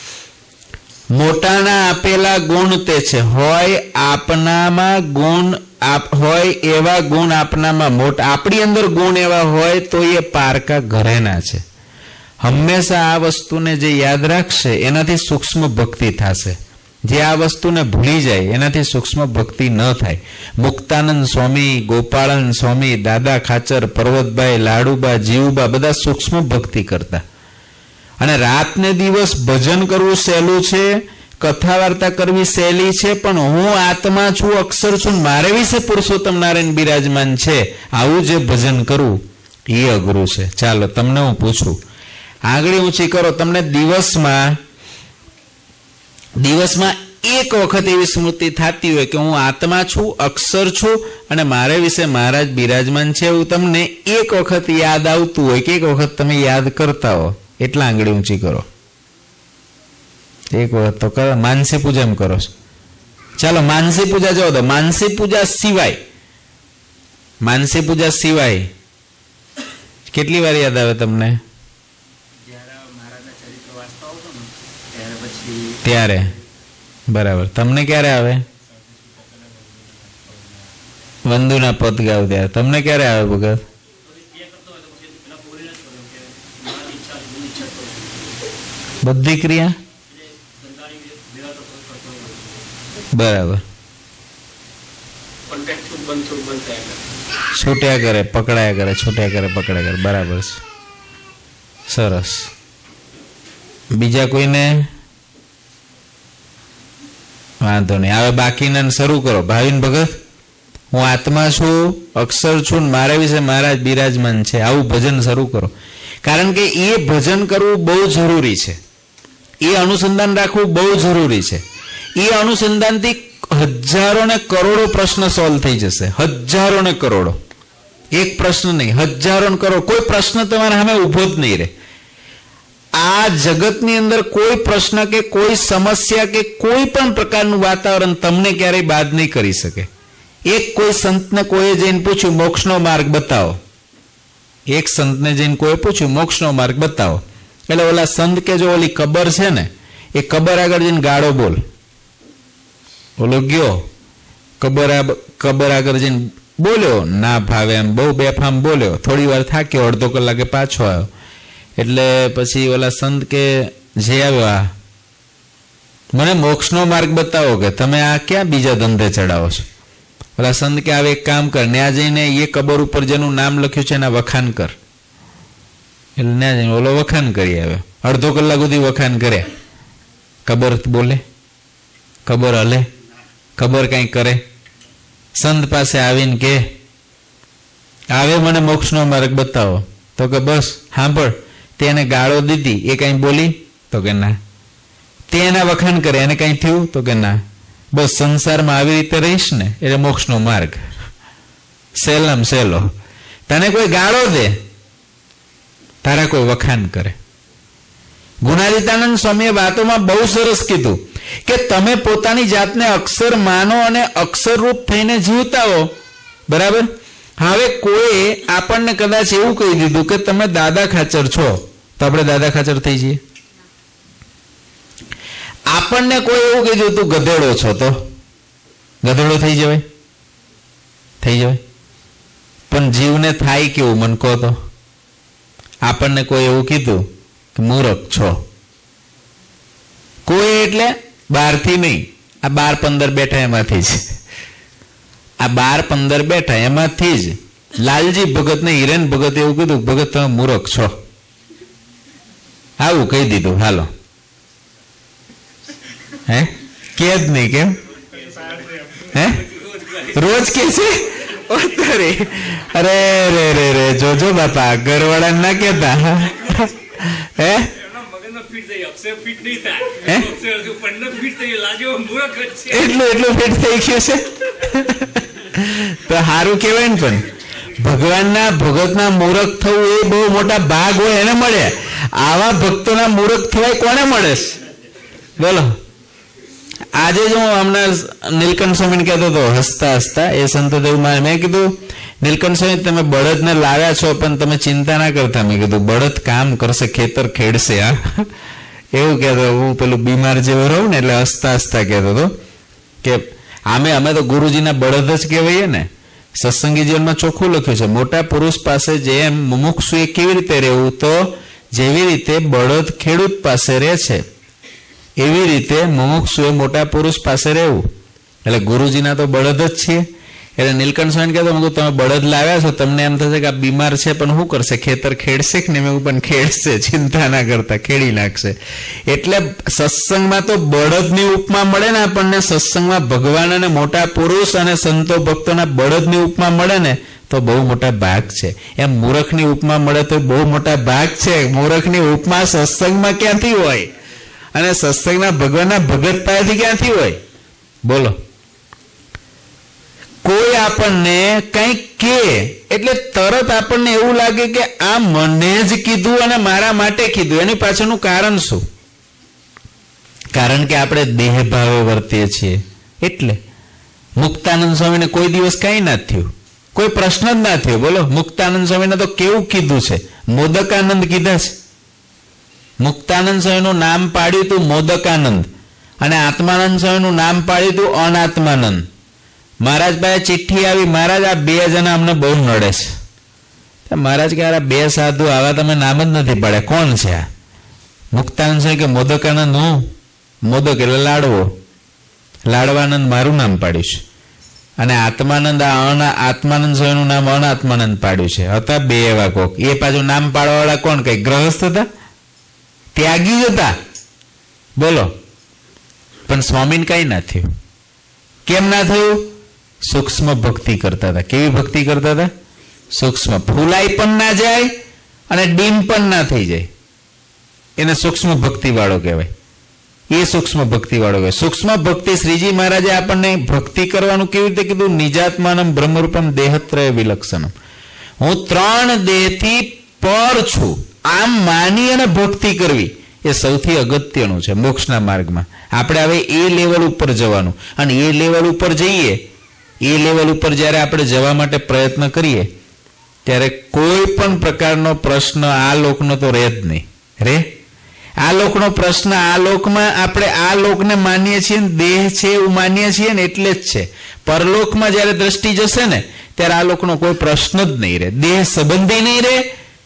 મોટાના આપેલા ગુણ તે છે હોય આપનામાં ગુણ આપ હોય એવા ગુણ આપનામાં મોટા આપણી અંદર ગુણ એવા હોય તો એ પારકા ઘરેના છે. હંમેશા આ વસ્તુને જે યાદ રાખશે એનાથી સૂક્ષ્મ ભક્તિ થશે. જે આ વસ્તુને ભૂલી જાય એનાથી સૂક્ષ્મ ભક્તિ ન થાય. મુક્તાનંદ સ્વામી, ગોપાળાનંદ સ્વામી, દાદા ખાચર, પર્વતભાઈ, લાડુબા, જીવુબા બધા સૂક્ષ્મ ભક્તિ કરતા. અને રાત ને દિવસ ભજન કરવું સહેલું છે, કથા વાર્તા કરવી સહેલી છે, પણ હું આત્મા છું, અક્ષર છું, મારે વિશે પુરુષોત્તમ નારાયણ બિરાજમાન છે આવું જે ભજન કરવું એ અઘરું છે. ચાલો તમને હું પૂછું, આંગળી ઊંચી કરો. તમને દિવસમાં દિવસમાં એક વખત એવી સ્મૃતિ થતી હોય કે હું આત્મા છું, અક્ષર છું અને મારે વિશે મહારાજ બિરાજમાન છે એવું તમને એક વખત યાદ આવતું હોય કે એક વખત તમે યાદ કરતા હો, એટલા આંગળી ઊંચી કરો. એક વખત તો કરો. માનસી પૂજા કરો છો. ચાલો માનસી પૂજા જવા દો. માનસી પૂજા સિવાય માનસી પૂજા સિવાય કેટલી વાર યાદ આવે તમને? ત્યારે. બરાબર. તમને ક્યારે આવે? વંદુના પદ ગાવ ત્યારે. તમને ક્યારે આવે ભગત? બધી ક્રિયા બરાબર છૂટ્યા કરે, પકડાયા કરે, છૂટ્યા કરે, પકડાયા કરે. બરાબર છે. સરસ. બીજા કોઈને વાંધો નહીં. હવે બાકીના શરૂ કરો. ભાવિન ભગત, હું આત્મા છું, અક્ષર છું, મારા વિશે મહારાજ બિરાજમાન છે આવું ભજન શરૂ કરો. કારણ કે એ ભજન કરવું બહુ જરૂરી છે. એ અનુસંધાન રાખવું બહુ જરૂરી છે. એ અનુસંધાનથી હજારો ને કરોડો પ્રશ્ન સોલ્વ થઈ જશે. હજારો ને કરોડો. એક પ્રશ્ન નહીં, હજારો ને કરોડ. કોઈ પ્રશ્ન તમારા સામે ઉભો જ નહીં રહે. આ જગતની અંદર કોઈ પ્રશ્ન કે કોઈ સમસ્યા કે કોઈ પણ પ્રકારનું વાતાવરણ તમને ક્યારેય બાદ નહીં કરી શકે. એક કોઈ સંતને કોઈએ જઈને પૂછ્યું મોક્ષનો માર્ગ બતાવો. એક સંતને જઈને કોઈ પૂછ્યું મોક્ષનો માર્ગ બતાવો. એટલે ઓલા સંત કે જો ઓલી કબર છે ને એ કબર આગળ જઈને ગાળો બોલ. ઓલો ગયો કબર કબર આગળ જઈને બોલ્યો, ના ભાવે એમ બહુ બેફામ બોલ્યો. થોડી વાર થાક્યો, અડધો કલાકે પાછો આવ્યો. એટલે પછી ઓલા સંત કે જે આવ્યો આ મને મોક્ષનો માર્ગ બતાવો કે તમે આ ક્યાં બીજા ધંધે ચડાવો છો. ઓલા સંત કે હવે એક કામ કર, ત્યાં જઈને એ કબર ઉપર જેનું નામ લખ્યું છે એના વખાણ કર. એટલે ત્યાં જઈને ઓલો વખાણ કરી આવ્યો. અડધો કલાક સુધી વખાણ કર્યા. કબર બોલે, કબર હલે, કબર કઈ કરે. સંત પાસે આવીને કે આવે મને મોક્ષનો માર્ગ બતાવો. તો કે બસ સાંભળ, તેને ગાળો દીધી એ કઈ બોલી? તો કે ના. તે એના વખાણ કરે એને કઈ થયું? તો કે ના. બસ સંસારમાં આવી રીતે રહીશ ને એટલે મોક્ષનો માર્ગ સહેલામ સહેલો. તને કોઈ ગાળો દે, તારા કોઈ વખાણ કરે. ગુણાતીતાનંદ સ્વામીએ વાતોમાં બહુ સરસ કીધું કે તમે પોતાની જાતને અક્ષર માનો અને અક્ષરરૂપ થઈને જીવતા હો. બરાબર. હવે કોઈ આપણને કદાચ એવું કહી દીધું કે તમે દાદા ખાચર છો, તો આપણે દાદા ખાચર થઈ જઈએ. આપણને કોઈ એવું કહી દીધું તું ગધેડો છો, તો ગધેડો થઈ જવાય? થઈ જવાય. પણ જીવને થાય કેવું મન કહો તો? આપણને કોઈ એવું કીધું કે મૂર્ખ છો. કોઈ એટલે બારથી નહીં, આ બાર પંદર બેઠા એમાંથી જ. આ બાર પંદર બેઠા એમાંથી જ લાલજી ભગત ને હિરેન ભગત એવું કીધું ભગત તમે મૂર્ખ છો. આવું કહી દીધું. હાલો હે કે જ નહીં. કેમ હે? રોજ કે છે અરે રે રે રે જોજો બાપા, ઘરવાળા ના કેતા હે એટલું એટલું ફિટ થઈ ગયું છે તો સારું કેવાય ને. પણ ભગવાનના ભગતના મૂરખ થવું એ બહુ મોટા ભાગ હોય એને મળે. આવા ભક્તોના મૂરખ થવાય કોને મળે? બોલો. આજે જ હું હમણાં નીલકંઠ સ્વામીને કહેતો હતો હસતા હસતા, એ સંતદેવમાં મેં કીધું નીલકંઠ સ્વામી તમે બળદને લાવ્યા છો પણ તમે ચિંતા ના કરતા. મેં કીધું બળદ કામ કરશે, ખેતર ખેડશે. હા એવું કહેતો. હું પેલું બીમાર જેવો રહું ને એટલે હસતા હસતા કહેતો હતો કે આમે અમે તો ગુરુજીના બળદ જ કહેવાય ને. સત્સંગી જીવનમાં ચોખ્ખું લખ્યું છે, મોટા પુરુષ પાસે જેમ મુમુક્ષુ એ કેવી રીતે રહેવું, તો જેવી રીતે બળદ ખેડૂત પાસે રહે છે એવી રીતે મુમુક્ષુ એ મોટા પુરુષ પાસે રહેવું. એટલે ગુરુજીના તો બળદ જ છીએ. એટલે નીલકંઠ સ્વામી કહેતો મેં તમે બળદ લાવ્યા છો, તમને એમ થશે કે આ બીમાર છે પણ શું કરશે, ખેતર ખેડશે કે નહીં? મેં પણ ખેડશે, ચિંતા ના કરતા, ખેડી નાખશે. એટલે સત્સંગમાં તો બળદની ઉપમા મળે ને આપણને. સત્સંગમાં ભગવાન અને મોટા પુરુષ અને સંતો ભક્તોના બળદની ઉપમા મળે ને તો બહુ મોટા ભાગ છે. એમ મૂરખની ઉપમા મળે તો બહુ મોટા ભાગ છે. મૂરખની ઉપમા સત્સંગમાં ક્યાંથી હોય અને સત્સંગના ભગવાનના ભગત પાસેથી ક્યાંથી હોય? બોલો. કોઈ આપણને કંઈક કે એટલે તરત આપણને એવું લાગે કે આ મને જ કીધું અને મારા માટે કીધું. એની પાછળનું કારણ શું? કારણ કે આપણે દેહ ભાવે વર્તીએ છીએ. એટલે મુક્તાનંદ સ્વામીને કોઈ દિવસ કઈ ના થયું, કોઈ પ્રશ્ન જ ના થયો. બોલો. મુક્તાનંદ સ્વામીને તો કેવું કીધું છે? મોદકાનંદ કીધા છે. મુક્તાનંદ સ્વામીનું નામ પાડ્યું હતું મોદકાનંદ અને આત્માનંદ સ્વામીનું નામ પાડ્યું હતું અનાત્માનંદ. મહારાજ પાસે ચિઠ્ઠી આવી, મહારાજ આ બે જણા અમને બહુ નડે છે. મહારાજ કે આ બે સાધુ આવા તમે નામ જ નથી પાડ્યા, કોણ છે આ? મુક્તાનંદ સ્વામી કે મોદકાનંદ હું. મોદક એટલે લાડવો, લાડવાનંદ મારું નામ પાડ્યું છે. અને આત્માનંદ આ આત્માનંદ સ્વામીનું નામ અનાત્માનંદ પાડ્યું છે. હતા બે એવા કોક. એ પાછું નામ પાડવા વાળા કોણ? કઈ ગ્રહસ્થ હતા, ત્યાગી હતા. બોલો. પણ સ્વામીને કઈ ના થયું. કેમ ના થયું? સૂક્ષ્મ ભક્તિ કરતા હતા. કેવી ભક્તિ કરતા હતા? સૂક્ષ્મ. ફૂલાઈ પણ ના જાય અને ડીમ પણ ના થઈ જાય. એને સૂક્ષ્મ ભક્તિ વાળો કહેવાય. એ સૂક્ષ્મ ભક્તિ વાળો કહેવાય. સૂક્ષ્મ ભક્તિ શ્રીજી મહારાજે આપણને ભક્તિ કરવાનું કેવી રીતે કીધું? નિજાત્માનમ બ્રહ્મરૂપમ દેહત્રય વિલક્ષણમ. હું ત્રણ દેહથી પર છું આમ માની અને ભક્તિ કરવી એ સૌથી અગત્યનું છે મોક્ષના માર્ગમાં. આપણે હવે એ લેવલ ઉપર જવાનું. અને એ લેવલ ઉપર જઈએ, એ લેવલ ઉપર જ્યારે આપણે જવા માટે પ્રયત્ન કરીએ ત્યારે કોઈ પણ પ્રકારનો પ્રશ્ન આ લોકનો તો રહે જ નહીં. રે આ લોકનો પ્રશ્ન આ લોકમાં આપણે આ લોકને માનીએ છીએ ને, દેહ છે એવું માનીએ છીએ ને એટલે જ છે. પરલોકમાં જ્યારે દ્રષ્ટિ જશે ને ત્યારે આ લોકનો કોઈ પ્રશ્ન જ નહીં રહે. દેહ સંબંધી નહીં રહે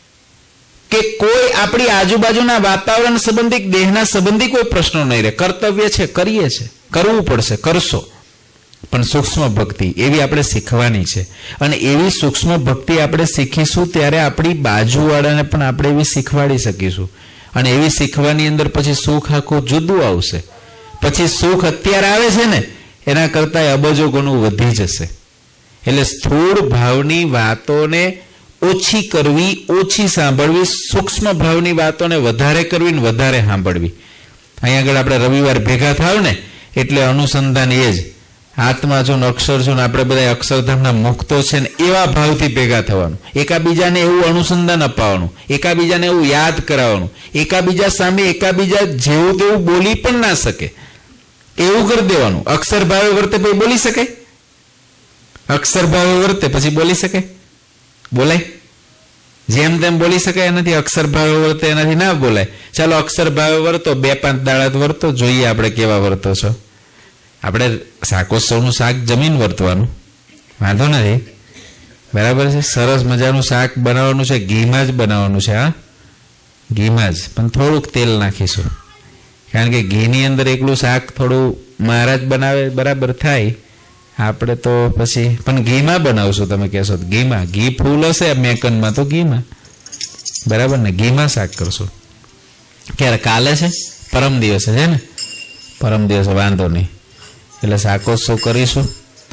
કે કોઈ આપણી આજુબાજુના વાતાવરણ સંબંધી, દેહના સંબંધી કોઈ પ્રશ્નો નહીં રહે. કર્તવ્ય છે, કરીએ છે, કરવું પડશે, કરશો. પણ સૂક્ષ્મ ભક્તિ એવી આપણે શીખવાની છે. અને એવી સૂક્ષ્મ ભક્તિ આપણે શીખીશું ત્યારે આપણી બાજુવાળાને પણ આપણે એવી શીખવાડી શકીશું. અને એવી શીખવાની અંદર પછી સુખ આખું જુદું આવશે. પછી સુખ અત્યારે આવે છે ને એના કરતાં અબજો ગણું વધી જશે. એટલે સ્થૂળ ભાવની વાતોને ઓછી કરવી, ઓછી સાંભળવી, સૂક્ષ્મ ભાવની વાતોને વધારે કરવી ને વધારે સાંભળવી. અહીંયા આગળ આપણે રવિવાર ભેગા થાવ ને એટલે અનુસંધાન એ જ આત્મા છું ને અક્ષર છું ને આપણે બધા અક્ષરધામના મુક્તો છે ને એવા ભાવથી ભેગા થવાનું. એકાબીજાને એવું અનુસંધાન અપાવવાનું, એકાબીજાને એવું યાદ કરાવવાનું, એકાબીજા સામે એકાબીજા જેવું તેવું બોલી પણ ના શકે એવું કરી દેવાનું. અક્ષર ભાવે વર્તે પછી બોલી શકે? અક્ષર ભાવે વર્તે પછી બોલી શકે? બોલાય? જેમ તેમ બોલી શકાય એનાથી. અક્ષર ભાવે વર્તે એનાથી ના બોલાય. ચાલો અક્ષર ભાવે વર્તો, બે પાંચ દાડા વર્તો, જોઈએ આપણે કેવા વર્તો છો. આપણે શાકોત્સવનું શાક જમીન વર્તવાનું, વાંધો નથી, બરાબર છે. સરસ મજાનું શાક બનાવવાનું છે, ઘીમાં જ બનાવવાનું છે. હા, ઘીમાં જ, પણ થોડુંક તેલ નાખીશું. કારણ કે ઘીની અંદર એકલું શાક થોડું મહારાજ બનાવે બરાબર થાય. આપણે તો પછી પણ ઘીમાં બનાવશું. તમે કહેશો ઘીમાં, ઘી ફૂલ હશે મેકનમાં તો ઘીમાં, બરાબર ને? ઘીમાં શાક કરશું. ક્યારે? કાલે છે, પરમ દિવસે છે ને? પરમ દિવસે વાંધો નહીં. એટલે શાકોત્સવ કરીશું.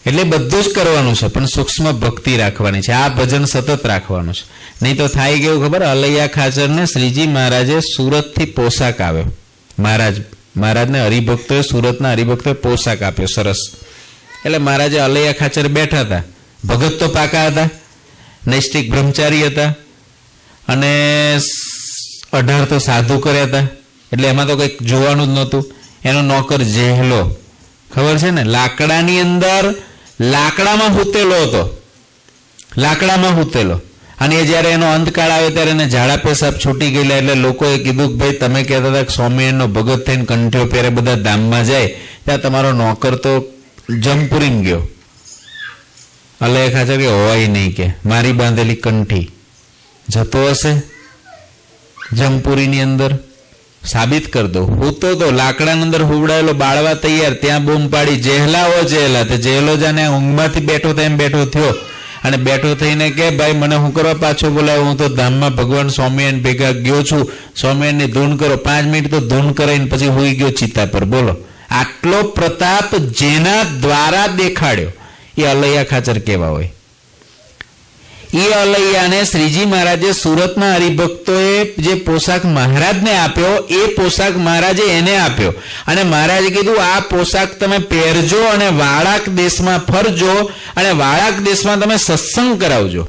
એટલે બધું જ કરવાનું છે, પણ સૂક્ષ્મ ભક્તિ રાખવાની છે. આ ભજન સતત રાખવાનું છે. નહીં તો થાય કેવું ખબર, અલૈયા ખાચરને શ્રીજી મહારાજે સુરતથી પોશાક આવ્યો. મહારાજ મહારાજને હરિભક્તોએ, સુરતના હરિભક્તોએ પોશાક આપ્યો સરસ. એટલે મહારાજે અલૈયા ખાચર બેઠા હતા. ભગત તો પાકા હતા, નૈષ્ઠિક બ્રહ્મચારી હતા, અને અઢાર તો સાધુ કર્યા હતા. એટલે એમાં તો કંઈક જોવાનું જ નહોતું. એનો નોકર જેહલો, ખબર છે ને, લાકડાની અંદર લાકડામાં હૂતેલો હતો, લાકડામાં હૂતેલો. અને એ જયારે એનો અંતકાળ આવે ત્યારે એને ઝાડા પેશાબ છૂટી ગયેલા. એટલે લોકોએ કીધું કે ભાઈ તમે કહેતા હતા કે સ્વામિનારાયણનો ભગત થઈને કંઠીઓ પહેરે બધા ધામમાં જાય, ત્યાં તમારો નોકર તો જમપુરીમ ગયો. અલૈયા ખાચર કે હોય નહીં, કે મારી બાંધેલી કંઠી જતો હશે જમપુરીની અંદર, સાબિત કર દો. હું તો તો લાકડાની અંદર હુવડાયેલો બાળવા તૈયાર, ત્યાં બૂમ પાડી જેહલા હો જેહલા. તે જેહલો જાને ઊંઘમાંથી બેઠો થાય એમ બેઠો થયો, અને બેઠો થઈને કે ભાઈ મને હું કરવા પાછો બોલાવ્યો, હું તો ધામમાં ભગવાન સ્વામિનારાયણ ભેગા ગયો છું, સ્વામિનારાયણની ધૂન કરો. પાંચ મિનિટ તો ધૂન કરાઈને પછી હોઈ ગયો ચિત્તા પર. બોલો, આટલો પ્રતાપ જેના દ્વારા દેખાડ્યો એ અલૈયા ખાચર કેવા હોય. એ અલૈયાને શ્રીજી મહારાજે સુરતના હરિભક્તોએ જે પોશાક મહારાજને આપ્યો, એ પોશાક મહારાજે એને આપ્યો. અને મહારાજે કીધું આ પોશાક તમે પહેરજો અને વાળાક દેશમાં ફરજો, અને વાળાક દેશમાં તમે સત્સંગ કરાવજો.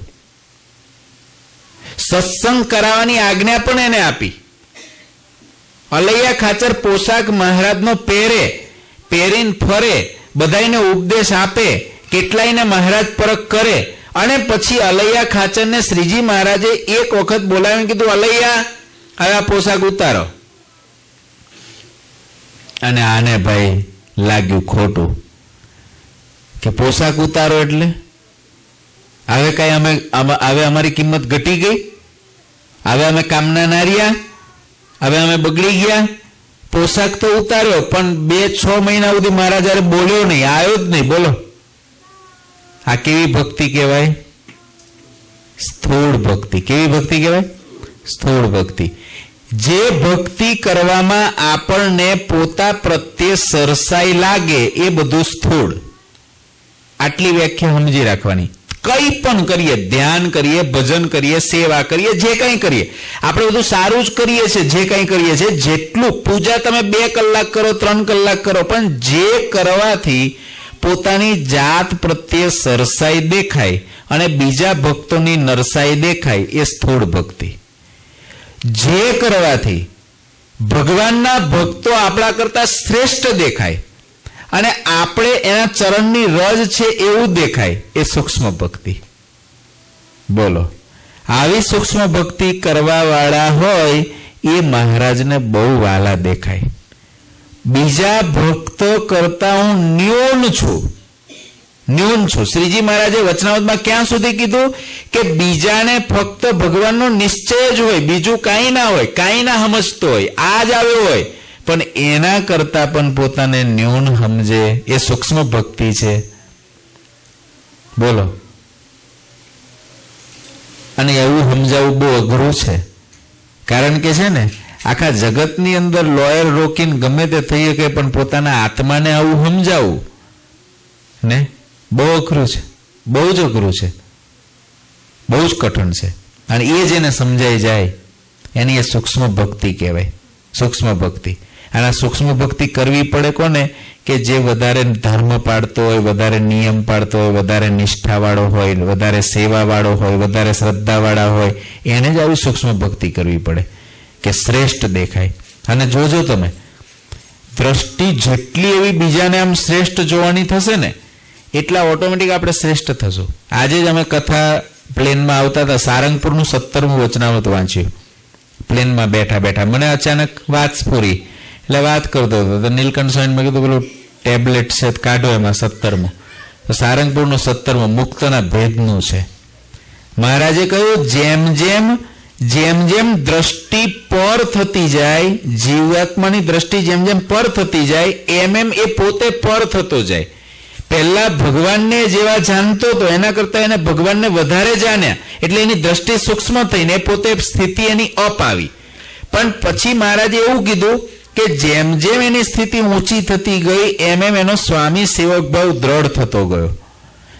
સત્સંગ કરાવવાની આજ્ઞા પણ એને આપી. અલૈયા ખાચર પોશાક મહારાજનો પહેરે, પહેરીને ફરે, બધાને ઉપદેશ આપે, કેટલાયને મહારાજ પરખ કરે. અને પછી અલૈયા ખાચરને શ્રીજી મહારાજે એક વખત બોલાવીને કીધું, અલૈયા હવે આ પોશાક ઉતારો. અને આને ભાઈ લાગ્યું ખોટું, કે પોશાક ઉતારો એટલે હવે કઈ અમે હવે અમારી કિંમત ઘટી ગઈ, હવે અમે કામના નાર્યા, હવે અમે બગડી ગયા. પોશાક તો ઉતાર્યો, પણ બે છ મહિના સુધી મહારાજ હારે બોલ્યો નહીં, આવ્યો જ નહીં. બોલો, આ કેવી ભક્તિ કહેવાય? સ્થૂળ ભક્તિ. કેવી ભક્તિ કહેવાય? સ્થૂળ ભક્તિ. જે ભક્તિ કરવામાં આપણને પોતા પ્રત્યે સરસાઈ લાગે એ બધું સ્થૂળ. આટલી વ્યાખ્યા સમજી રાખવાની. કઈ પણ કરીએ, ધ્યાન કરીએ, ભજન કરીએ, સેવા કરીએ, જે કંઈ કરીએ, આપણે બધું સારું જ કરીએ છીએ. જે કંઈ કરીએ છીએ, જેટલું પૂજા તમે બે કલાક કરો, ત્રણ કલાક કરો, પણ જે કરવાથી પોતાની જાત પ્રત્યે સરસાઈ દેખાય અને બીજા ભક્તોની નરસાઈ દેખાય એ સ્થૂળ ભક્તિ. જે કરવાથી ભગવાનના ભક્તો આપણા કરતા શ્રેષ્ઠ દેખાય અને આપણે એના ચરણની રજ છે એવું દેખાય એ સૂક્ષ્મ ભક્તિ. બોલો, આવી સૂક્ષ્મ ભક્તિ કરવા વાળા હોય એ મહારાજને બહુ વાલા દેખાય. બીજા ભક્તો કરતા હું ન્યૂન છું, ન્યૂન છું. શ્રીજી મહારાજે વચનામૃતમાં ક્યાં સુધી કીધું કે બીજાને ફક્ત ભગવાનનો નિશ્ચય જ હોય, બીજું કાંઈ ના હોય, કાંઈ ના સમજતો હોય, આ જ આવ્યો હોય, પણ એના કરતા પણ પોતાને ન્યૂન સમજે એ સૂક્ષ્મ ભક્તિ છે. બોલો, અને એવું સમજાવવું બહુ અઘરું છે. કારણ કે છે ને, આખા જગતની અંદર લોયર રોકીને ગમે તે થઈ શકે, પણ પોતાના આત્માને આવું સમજાવવું ને બહુ અઘરું છે, બહુ જ અઘરું છે, બહુ જ કઠણ છે. અને એ જેને સમજાઈ જાય એની એ સૂક્ષ્મ ભક્તિ કહેવાય. સૂક્ષ્મ ભક્તિ. અને આ સૂક્ષ્મ ભક્તિ કરવી પડે કોને? કે જે વધારે ધર્મ પાડતો હોય, વધારે નિયમ પાડતો હોય, વધારે નિષ્ઠાવાળો હોય, વધારે સેવાવાળો હોય, વધારે શ્રદ્ધાવાળા હોય, એને જ આવી સૂક્ષ્મ ભક્તિ કરવી પડે કે શ્રેષ્ઠ દેખાય. અને જોજો તમે, દ્રષ્ટિ જેટલી એવી બીજાને આમ શ્રેષ્ઠ જોવાની થશે ને, એટલા ઓટોમેટિક આપણે શ્રેષ્ઠ થશું. આજે જ અમે કથા પ્લેનમાં આવતા હતા, સારંગપુરનું સત્તરમું વચનામૃત વાંચ્યું. પ્લેનમાં બેઠા બેઠા મને અચાનક વાત સ્ફૂરી, એટલે વાત કરતો હતો તો નીલકંઠ સ્વામી મેં કીધું પેલું ટેબ્લેટ છે કાઢો એમાં સત્તરમું. તો સારંગપુરનું સત્તરમું મુક્તના ભેદનું છે. મહારાજે કહ્યું જેમ જેમ જેમ જેમ દ્રષ્ટિ પર થતી જાય, જીવાત્માની દ્રષ્ટિ જેમ જેમ પર થતી જાય એમ એમ એ પોતે પર થતો જાય. પહેલા ભગવાનને જેવા જાણતો હતો એના કરતા એને ભગવાનને વધારે જાણ્યા, એટલે એની દ્રષ્ટિ સૂક્ષ્મ થઈને પોતે સ્થિતિ એની અપ આવી. પણ પછી મહારાજે એવું કીધું કે જેમ જેમ એની સ્થિતિ ઊંચી થતી ગઈ એમ એમ એનો સ્વામી સેવક ભાવ દ્રઢ થતો ગયો.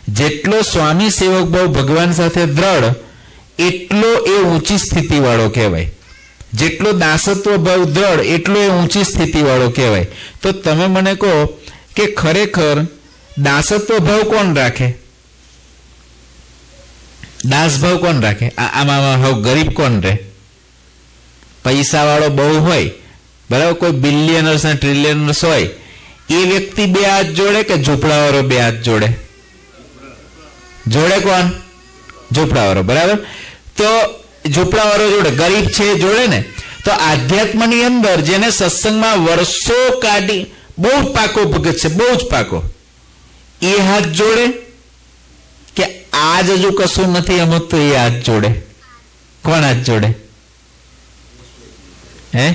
જેટલો સ્વામી સેવક ભાવ ભગવાન સાથે દ્રઢ એટલો એ ઊંચી સ્થિતિ વાળો કહેવાય. જેટલો દાસત્વ ભાવ દ્રઢ એટલો એ ઊંચી સ્થિતિ વાળો કહેવાય. તો તમે મને કહો કે ખરેખર દાસત્વ ભાવ કોણ રાખે? દાસ ભાવ કોણ રાખે? આમાં હવે ગરીબ કોણ રહે? પૈસા વાળો બહુ હોય, બરાબર, કોઈ બિલિયનર્સ અને ટ્રિલિયનર્સ હોય, એ વ્યક્તિ બે હાથ જોડે કે ઝૂંપડાવાળો બે હાથ જોડે? જોડે કોણ? ઝૂંપડાવાળો, બરાબર. તો ઝૂંપડાવાળો જોડે, ગરીબ છે જોડે ને. તો આધ્યાત્મની અંદર જેને સત્સંગમાં વર્ષો કાઢી, બહુ જ પાકો ભગત છે, બહુ જ પાકો, એ હાથ જોડે કે આજ હજુ કશું નથી સમજતું એ હાથ જોડે? કોણ હાથ જોડે? હે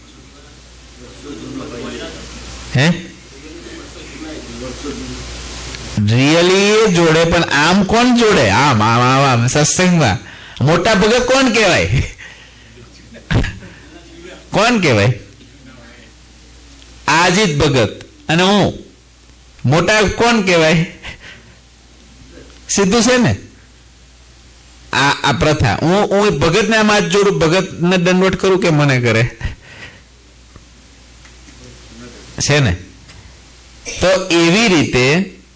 હે રિયલી એ જોડે, પણ આમ કોણ જોડે? આમ આમ આમ આમ સત્સંગમાં મોટા ભગત કોણ કહેવાય? કોણ કહેવાય? આજીત ભગત અને હું મોટા કોણ કહેવાય? સીધું છે ને આ આ પ્રથા. હું હું ભગત ને આમ હાથ જોડું, ભગત ને દંડવટ કરું કે મને કરે છે ને? તો એવી રીતે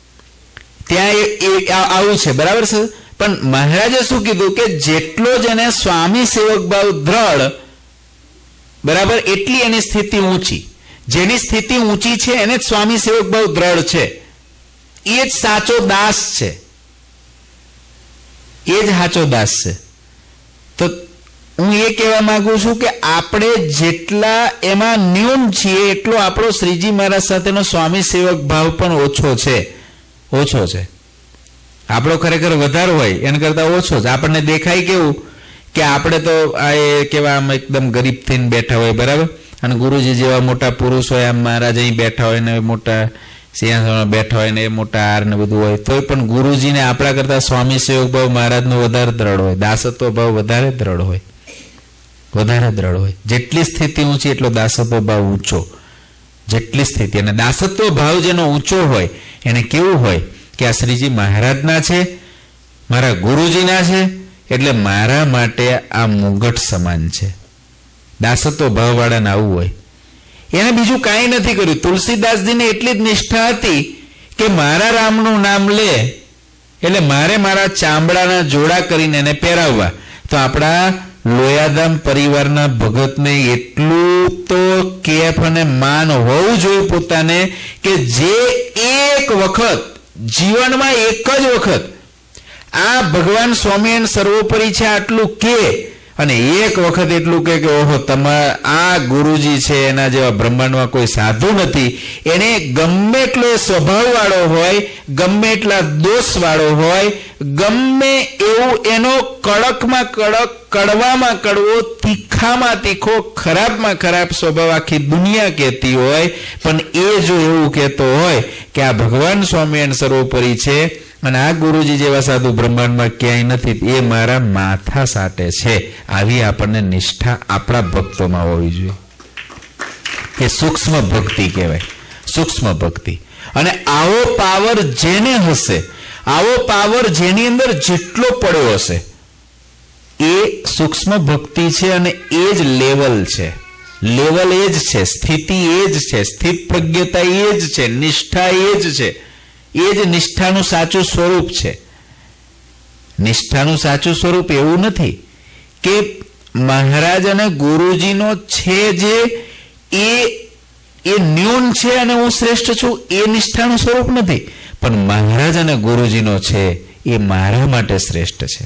ત્યાં આવું છે, બરાબર છે. પણ મહારાજે શું કીધું કે જેટલો જ એને સ્વામી સેવક ભાવ દ્રઢ, બરાબર, એટલી એની સ્થિતિ ઊંચી. જેની સ્થિતિ ઊંચી છે એને જ સ્વામી સેવક ભાવ દ્રઢ છે. એ જ સાચો દાસ છે, એ જ સાચો દાસ છે. તો હું એ કહેવા માંગુ છું કે આપણે જેટલા એમાં ન્યૂન છીએ એટલો આપણો શ્રીજી મહારાજ સાથેનો સ્વામી સેવક ભાવ પણ ઓછો છે, ઓછો છે. આપણો ખરેખર વધારે હોય એના કરતા ઓછો છે. આપણને દેખાય કેવું કે આપણે તો આ કેવા આમ એકદમ ગરીબ થઈને બેઠા હોય, બરાબર, અને ગુરુજી જેવા મોટા પુરુષ હોય, આમ મહારાજ અહીં બેઠા હોય ને મોટા સિંહાસનમાં બેઠા હોય ને એ મોટા હાર ને બધું હોય, તોય પણ ગુરુજીને આપણા કરતા સ્વામી સેવક ભાવ મહારાજનો વધારે દ્રઢ હોય, દાસત્વ ભાવ વધારે દ્રઢ હોય, વધારે દ્રઢ હોય. જેટલી સ્થિતિ ઊંચી એટલો દાસત્વ ભાવ ઊંચો. જેટલી સ્થિતિ, અને દાસત્વ ભાવ જેનો ઊંચો હોય એને કેવું હોય કે આ શ્રીજી મહારાજના છે, મારા ગુરુજીના છે, એટલે મારા માટે આ મુગટ સમાન છે. દાસત્વ ભાવ વાળાને આવું હોય. એને બીજું કાંઈ નથી કર્યું. તુલસીદાસજીને એટલી જ નિષ્ઠા હતી કે મારા રામનું નામ લે એટલે મારે મારા ચામડાના જોડા કરીને એને પહેરાવવા. તો આપણા લોયાધામ પરિવારના ભગતને એટલું તો કેફ અને માન હોવું જોઈએ પોતાને કે જે એક વખત જીવનમાં એક જ વખત આ ભગવાન સ્વામિનારાયણ સર્વોપરી છે આટલું કે, અને એક વખત એટલું કહે કે ઓહો તમારા આ ગુરુજી છે એના જેવા બ્રહ્માંડમાં કોઈ સાધુ નથી. એને ગમે એટલો સ્વભાવ વાળો હોય, ગમે એટલા દોષ વાળો હોય, ગમે એવું એનો કડકમાં કડક, કડવામાં કડવો, તીખામાં તીખો, ખરાબમાં ખરાબ સ્વભાવ આખી દુનિયા કહેતી હોય, પણ એ જો એવું કહેતો હોય કે આ ભગવાન સ્વામિનારાયણ સર્વોપરી છે અને આ ગુરુજી જેવા સાધુ બ્રહ્માંડમાં ક્યાંય નથી, એ મારા માથા સાટે છે. આવી આપણને નિષ્ઠા આપણા ભક્તોમાં હોવી જોઈએ. એ સૂક્ષ્મ ભક્તિ કહેવાય, સૂક્ષ્મ ભક્તિ. અને આવો પાવર જેને હશે, આવો પાવર જેની અંદર જેટલો પડ્યો હશે એ સૂક્ષ્મ ભક્તિ છે. અને એ જ લેવલ છે, લેવલ એ જ છે, સ્થિતિ એ જ છે, સ્થિત પ્રજ્ઞતા એ જ છે, નિષ્ઠા એ જ છે. એ જ નિષ્ઠાનું સાચું સ્વરૂપ છે. નિષ્ઠાનું સાચું સ્વરૂપ એવું નથી કે મહારાજ અને ગુરુજીનો છે જે એ એ ન્યૂન છે અને હું શ્રેષ્ઠ છું, એ નિષ્ઠાનું સ્વરૂપ નથી. પણ મહારાજ અને ગુરુજીનો છે એ મારા માટે શ્રેષ્ઠ છે,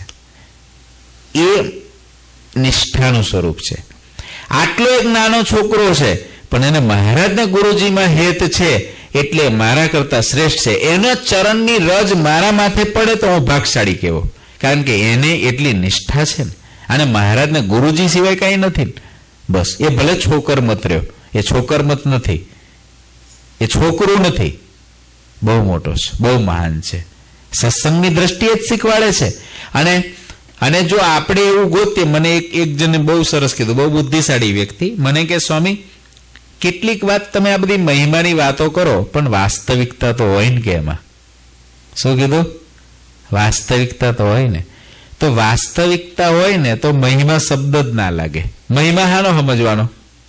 એ નિષ્ઠાનું સ્વરૂપ છે. આટલો એક નાનો છોકરો છે પણ એને મહારાજને ગુરુજીમાં હેત છે એટલે મારા કરતા શ્રેષ્ઠ છે. એના ચરણની રજ મારા માથે પડે તો હું ભાગશાળી કેવો, કારણ કે એને એટલી નિષ્ઠા છે ને. અને મહારાજને ગુરુજી સિવાય કઈ નથી. બસ એ ભલે છોકર મત રહ્યો, એ છોકર મત નથી, એ છોકરું નથી, બહુ મોટો છે, બહુ મહાન છે. સત્સંગની દ્રષ્ટિએ જ શીખવાડે છે. અને અને જો આપણે એવું ગોતીએ, મને એક એક જણે બહુ સરસ કીધું, બહુ બુદ્ધિશાળી વ્યક્તિ, મને કે સ્વામી કેટલીક વાત તમે આ બધી મહિમાની વાતો કરો પણ વાસ્તવિકતા તો હોય ને કે એમાં. શું કીધું? વાસ્તવિકતા તો હોય ને. તો વાસ્તવિકતા હોય ને તો મહિમા શબ્દ જ ના લાગે. મહિમા હાનો સમજવાનો?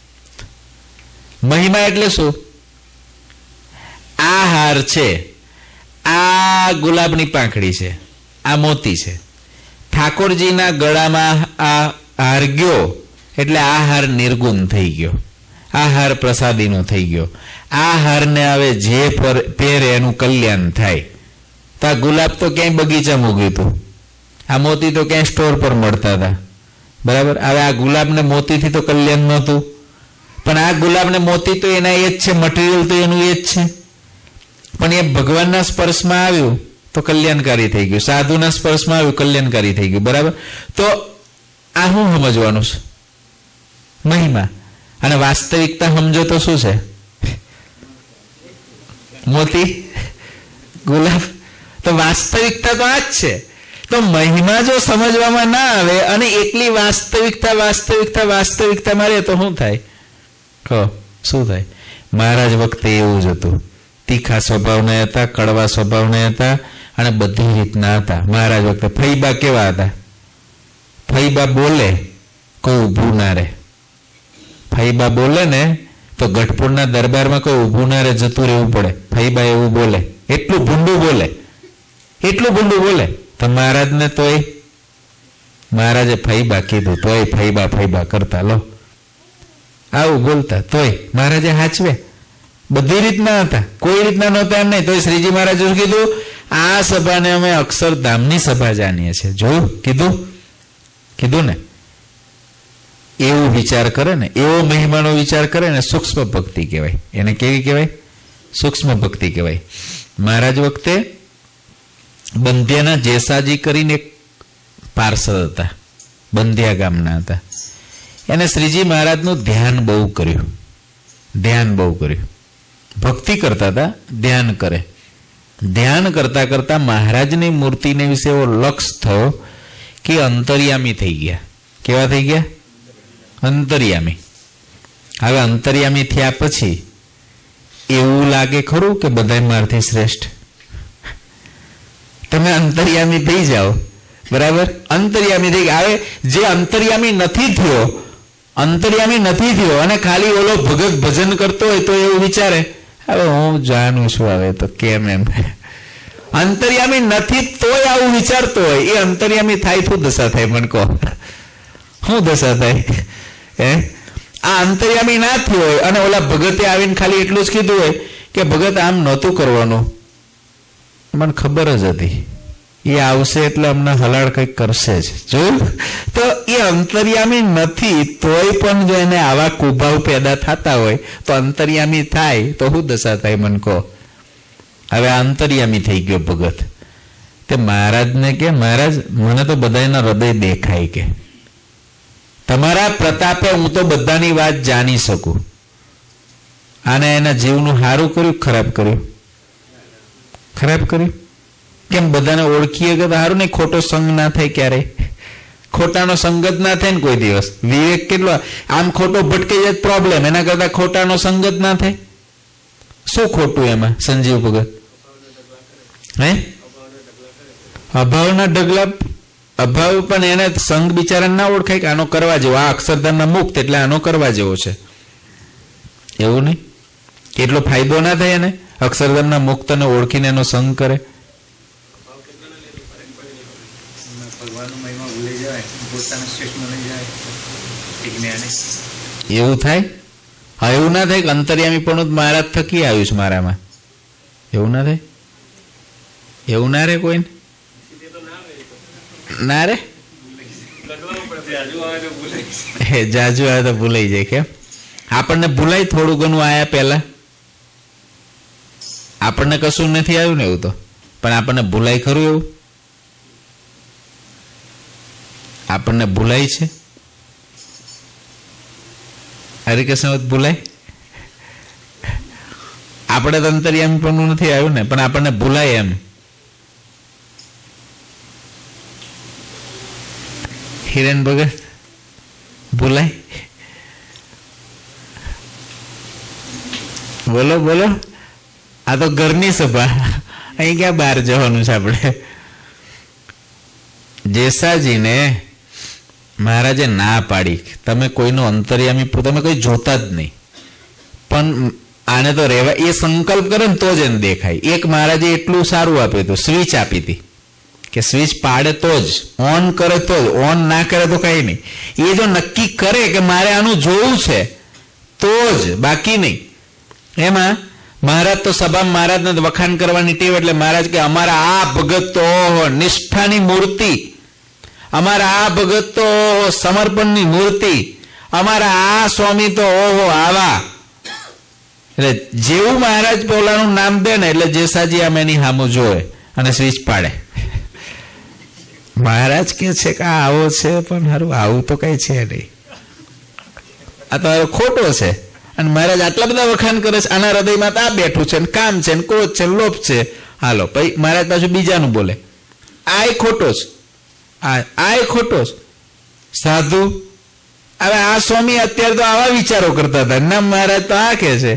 મહિમા એટલે શું? આ હાર છે, આ ગુલાબની પાંખડી છે, આ મોતી છે. ઠાકોરજીના ગળામાં આ હાર ગયો એટલે આ હાર નિર્ગુણ થઈ ગયો, આ હાર પ્રસાદીનો થઈ ગયો. આ હારને હવે જે પહેરે એનું કલ્યાણ થાય. તો આ ગુલાબ તો ક્યાંય બગીચામાં ઉગ્યું હતું, આ મોતી તો ક્યાંય સ્ટોર પર મળતા હતા, બરાબર. હવે આ ગુલાબને મોતીથી તો કલ્યાણ નહોતું, પણ આ ગુલાબને મોતી તો એના એ જ છે, મટીરિયલ તો એનું એ જ છે. પણ એ ભગવાનના સ્પર્શમાં આવ્યું તો કલ્યાણકારી થઈ ગયું, સાધુના સ્પર્શમાં આવ્યું કલ્યાણકારી થઈ ગયું, બરાબર. તો આ શું સમજવાનું છે? મહિમા. અને વાસ્તવિકતા સમજો તો શું છે? મોતી, ગુલાબ. તો વાસ્તવિકતા તો આ જ છે. તો મહિમા જો સમજવામાં ના આવે અને એકલી વાસ્તવિકતા વાસ્તવિકતા વાસ્તવિકતા મારે તો શું થાય? કહો શું થાય? મહારાજ વખતે એવું જ હતું. તીખા સ્વભાવના હતા, કડવા સ્વભાવના હતા અને બધી રીતના હતા. મહારાજ વખતે ફઈબા કેવા હતા? ફઈબા બોલે કોઈ ઊભું ના રહે. ફઈબા બોલે ને તો ગઢપુરના દરબારમાં કોઈ ઊભું ના રહે, જતું રહેવું પડે. ફઈબા એવું બોલે, એટલું ભૂંડું બોલે, એટલું ભૂંડું બોલે. તો મહારાજને તોય મહારાજે ફઈબા કીધું તોય ફઈબા ફઈબા કરતા. લો આવું બોલતા તોય મહારાજે હાચવે. બધી રીતના હતા, કોઈ રીતના નહોતા એમ નહીં. તો શ્રીજી મહારાજે કીધું આ સભાને અમે અક્ષરધામની સભા જાણીએ છીએ. જોયું? કીધું કીધું ને. એવો વિચાર કરે ને, એવો મહિમાનો વિચાર કરે ને, સૂક્ષ્મ ભક્તિ કહેવાય. એને કેવી કહેવાય? સૂક્ષ્મ ભક્તિ કહેવાય. મહારાજ વખતે બંધ્યાના જેસાજી કરીને એક પાર્ષદ હતા, બંધ્યા ગામના હતા. એને શ્રીજી મહારાજનું ધ્યાન બહુ કર્યું, ધ્યાન બહુ કર્યું. ભક્તિ કરતા હતા, ધ્યાન કરે. ધ્યાન કરતા કરતા મહારાજની મૂર્તિને વિશે એવો લક્ષ થયો કે અંતર્યામી થઈ ગયા. કેવા થઈ ગયા? અંતર્યામી. હવે અંતર્યામી થયા પછી એવું લાગે ખરું કે બધા મારથી શ્રેષ્ઠ? તમે અંતર્યામી થઈ જાઓ, બરાબર. અંતર્યામી થઈ ગયા. હવે જે અંતર્યામી નથી થયો, અંતર્યામી નથી થયો અને ખાલી ઓલો ભગત ભજન કરતો હોય તો એવું વિચારે હવે હું જાણું છું, હવે તો કેમ એમ. અંતર્યામી નથી તોય આવું વિચારતો હોય, એ અંતર્યામી થાય શું દશા થાય? મને કહો, શું દશા થાય? હે, આ અંતર્યામી ના થયો હોય અને ઓલા ભગતે આવીને ખાલી એટલું જ કીધું હોય કે ભગત આમ નહોતું કરવાનું, મને ખબર જ હતી એ આવશે એટલે અમને હલાડ કંઈક કરશે જ. જોયું? તો એ અંતર્યામી નથી તોય પણ જો એને આવા કુભાવ પેદા થતા હોય તો અંતર્યામી થાય તો શું દશા થાય? મને કહો. હવે અંતર્યામી થઈ ગયો ભગત. તે મહારાજને કે મહારાજ મને તો બધાના હૃદય દેખાય, કે તમારા પ્રતાપે હું તો બધાની વાત જાણી શકું. આને એના જીવનું સારું કર્યું, ખરાબ કર્યું? ખરાબ કર્યું. કેમ? બધાને ઓળખીએ કે સારું નહીં, ખોટો સંગ ના થાય ક્યારેય, ખોટાનો સંગત ના થાય ને કોઈ દિવસ. વિવેક કેટલો આમ ખોટો ભટકી જાય પ્રોબ્લેમ, એના કરતા ખોટાનો સંગત ના થાય. શું ખોટું એમાં સંજીવ ભગત? હે, અભાવના ઢગલા. અભાવ પણ એને સંગ બિચારા ના ઓળખાય કે આનો કરવા જેવો, આ અક્ષરધામના મુક્ત એટલે આનો કરવા જેવો છે, એવું નહીં. કેટલો ફાયદો ના થાય એને અક્ષરધામના મુક્તને ઓળખીને એનો સંગ કરે. એવું થાય? હા, એવું ના થાય કે અંતર્યામી પણ મહારાજ થકી આવ્યું છે મારામાં, એવું ના થાય? એવું ના રે કોઈને? ના રે? જાજુ આવે તો ભૂલાઈ જાય. કેમ? આપણને ભૂલાય થોડું ઘણું આયા પહેલા, આપણને કશું નથી આવ્યું ને એવું તો, પણ આપણને ભૂલાય ખરું એવું? આપણને ભૂલાય છે? હરિકૃષ્ણ ભૂલાય? આપણે તો અંતર્યામી પણ નથી આવ્યું ને, પણ આપણને ભૂલાય એમ. હિરેન ભગત ભૂલાય? બોલો બોલો. આ તો ઘરની સભા, અહીં ક્યાં બહાર જવાનું છે આપણે? જેસાજીને મહારાજે ના પાડી, તમે કોઈનો અંતર્યામી તમે કોઈ જોતા જ નહીં, પણ આને તો રહેવા, એ સંકલ્પ કરે ને તો જ એને દેખાય. એક મહારાજે એટલું સારું આપ્યું હતું, સ્વિચ આપી હતી કે સ્વિચ પાડે તો જ, ઓન કરે તો જ, ઓન ના કરે તો કઈ નહીં. એ જો નક્કી કરે કે મારે આનું જોવું છે તો જ, બાકી નહીં. એમાં મહારાજ તો સભામાં મહારાજને વખાણ કરવાની ટેવ, એટલે મહારાજ કે અમારા આ ભગત તો નિષ્ઠાની મૂર્તિ, અમારા આ ભગત તો સમર્પણની મૂર્તિ, અમારા આ સ્વામી તો ઓહો આવા. એટલે જેવું મહારાજ પોલાનું નામ દે ને એટલે જેસાજી આમ એની સામું જોવે અને સ્વિચ પાડે. મહારાજ કે છે કે આવો છે, પણ હારું આવું તો કઈ છે નહીં, આ તો ખોટો છે. અને મહારાજ આટલા બધા વખાણ કરે છે, આના હૃદયમાં તો આ બેઠું છે, કામ છે, ક્રોધ છે, લોભ છે. હાલો પછી મહારાજ પાછું બીજાનું બોલે, આ ખોટો છે, આ ખોટો છે. સાધુ હવે આ સ્વામી અત્યારે તો આવા વિચારો કરતા હતા, ના મહારાજ તો આ કે છે.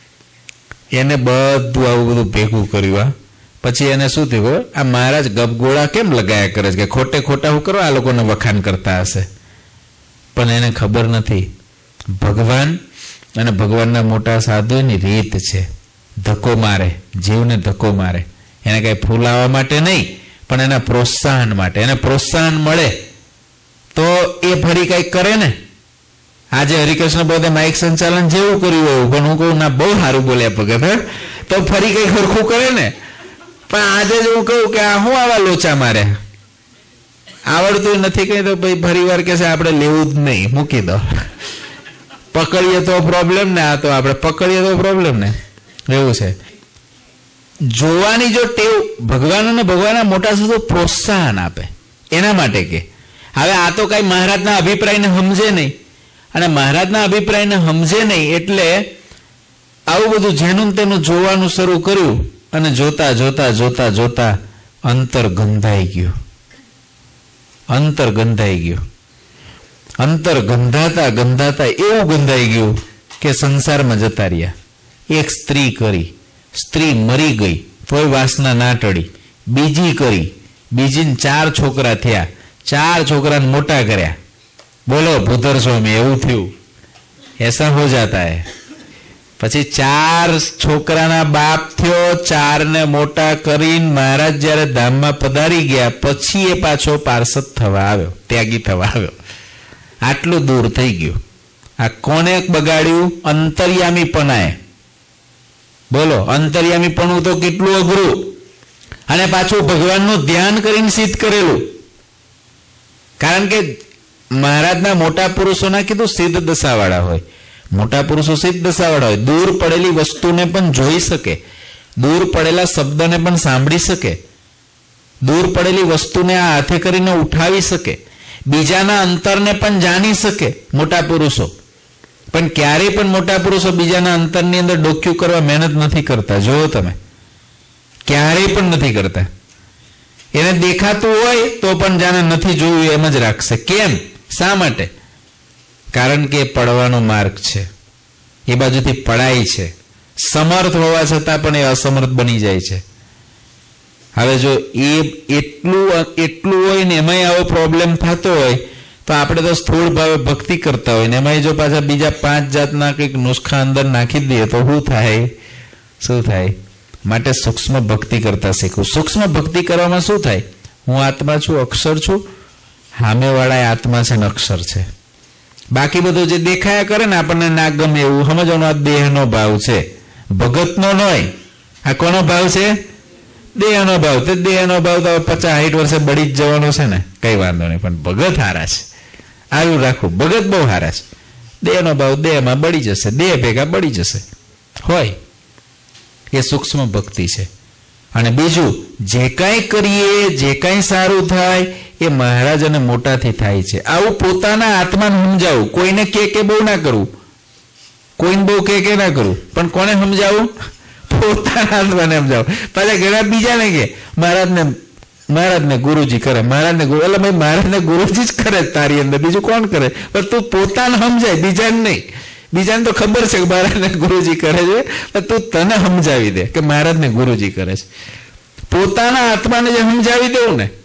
એને બધું આવું બધું ભેગું કર્યું. પછી એને શું થયું, આ મહારાજ ગપગોળા કેમ લગાયા કરે છે કે ખોટે ખોટા શું કરો આ લોકોને વખાણ કરતા હશે. પણ એને ખબર નથી, ભગવાન અને ભગવાનના મોટા સાધુની રીત છે, ધક્કો મારે, જીવને ધક્કો મારે. એને કઈ ફૂલાવા માટે નહીં, પણ એના પ્રોત્સાહન માટે. એને પ્રોત્સાહન મળે તો એ ફરી કઈક કરે ને. આજે હરિકૃષ્ણ બધે માઇક સંચાલન જેવું કર્યું એવું, પણ હું કહું ના બહુ સારું બોલ્યા ભગત, હે તો ફરી કઈ ખરખું કરે ને. પણ આજે જ હું કહું કે આ હું આવા લોચા મારે, આવડતું નથી કઈ, તો ભાઈ ફરી વાર કે છે આપણે લેવું જ નહીં, મૂકી દો. પકડીએ તો પ્રોબ્લેમ ને, આ તો આપણે પકડીએ તો પ્રોબ્લેમ ને. એવું છે. જોવાની જો ટેવ, ભગવાન અને ભગવાનના મોટા સાધુ પ્રોત્સાહન આપે એના માટે કે હવે આ તો કઈ મહારાજના અભિપ્રાયને સમજે નહીં, અને મહારાજના અભિપ્રાયને સમજે નહીં એટલે આવું બધું જેનું તેનું જોવાનું શરૂ કર્યું. અને જોતા જોતા જોતા જોતા અંતર ગંધાઈ ગયું, અંતર ગંધાઈ ગયું. અંતર ગંધાતા ગંધાતા એવું ગંધાઈ ગયું કે સંસારમાં જતા રહ્યા. એક સ્ત્રી કરી, સ્ત્રી મરી ગઈ તોય વાસના ના ટળી. બીજી કરી, બીજીને ચાર છોકરા થયા, ચાર છોકરાને મોટા કર્યા. બોલો ભૂધર સ્વામી, એવું થયું. એસા હો જાતા હે. પછી ચાર છોકરાના બાપ થયો, ચાર ને મોટા કરીને મહારાજ જયારે ધામમાં પધારી ગયા પછી એ પાછો પાર્ષદ થવા આવ્યો, ત્યાગી થવા આવ્યો. આટલું દૂર થઈ ગયું. આ કોને બગાડ્યું? અંતર્યામી પણાએ. બોલો અંતર્યામી પણ તો કેટલું અઘરું, અને પાછું ભગવાનનું ધ્યાન કરીને સિદ્ધ કરેલું. કારણ કે મહારાજના મોટા પુરુષોના કીધું સિદ્ધ દશાવાળા હોય. મોટા પુરુષો સિદ્ધ દશાવાળા હોય, દૂર પડેલી વસ્તુને પણ જોઈ શકે, દૂર પડેલા શબ્દને પણ સાંભળી શકે, દૂર પડેલી વસ્તુને આ હાથે કરીને ઉઠાવી શકે, બીજાના અંતરને પણ જાણી શકે મોટા પુરુષો. પણ ક્યારેય પણ મોટા પુરુષો બીજાના અંતરની અંદર ડોક્યું કરવા મહેનત નથી કરતા. જોવો તમે, ક્યારેય પણ નથી કરતા. એને દેખાતું હોય તો પણ જાણે નથી જોયું એમ જ રાખશે. કેમ? શા માટે? કારણ કે પડવાનો માર્ગ છે, એ બાજુથી પડાય છે. સમર્થ હોવા છતાં પણ એ અસમર્થ બની જાય છે. હવે જો એ એટલું એટલું હોય ને એમાંય આવો પ્રોબ્લેમ થતો હોય તો આપણે તો સ્થૂળ ભાવે ભક્તિ કરતા હોય ને એમાંય જો પાછા બીજા પાંચ જાતના કંઈક નુસ્ખા અંદર નાખી દઈએ તો શું થાય? શું થાય? માટે સૂક્ષ્મ ભક્તિ કરતા શીખવું. સૂક્ષ્મ ભક્તિ કરવામાં શું થાય? હું આત્મા છું, અક્ષર છું, સામેવાળા આત્મા છે ને અક્ષર છે. બાકી બધું જે દેખાયા કરે ને આપણને ના ગમે એવું સમજવાનું, આ દેહનો ભાવ છે, ભગતનો નહોય. આ કોનો ભાવ છે? દેહનો ભાવ. તે દેહનો ભાવ તો પચાસ સાઠ વર્ષે બળી જ જવાનો છે ને, કઈ વાંધો નહીં. પણ ભગત હારા છે, આવ્યું રાખવું. ભગત બહુ હારા છે. દેહનો ભાવ દેહમાં બળી જશે, દેહ ભેગા બળી જશે હોય. એ સૂક્ષ્મ ભક્તિ છે. અને બીજું, જે કાંઈ કરીએ, જે કાંઈ સારું થાય એ મહારાજ અને મોટાથી થાય છે. આવું પોતાના આત્માને સમજાવું. કોઈને કે કે બહુ ના કરવું, કોઈને બહુ કે કે ના કરવું, પણ કોને સમજાવું? પોતાના આત્માને સમજાવું. પાછા ઘણા બીજાને કે મહારાજને મહારાજને ગુરુજી કરે, મહારાજને ગુરુ, એટલે ભાઈ મહારાજને ગુરુજી જ કરે તારી અંદર, બીજું કોણ કરે? પણ તું પોતાને સમજાય, બીજાને નહીં. બીજાને તો ખબર છે કે મહારાજને ગુરુજી કરે છે, પણ તું તને સમજાવી દે કે મહારાજને ગુરુજી કરે છે. પોતાના આત્માને જે સમજાવી દેવું ને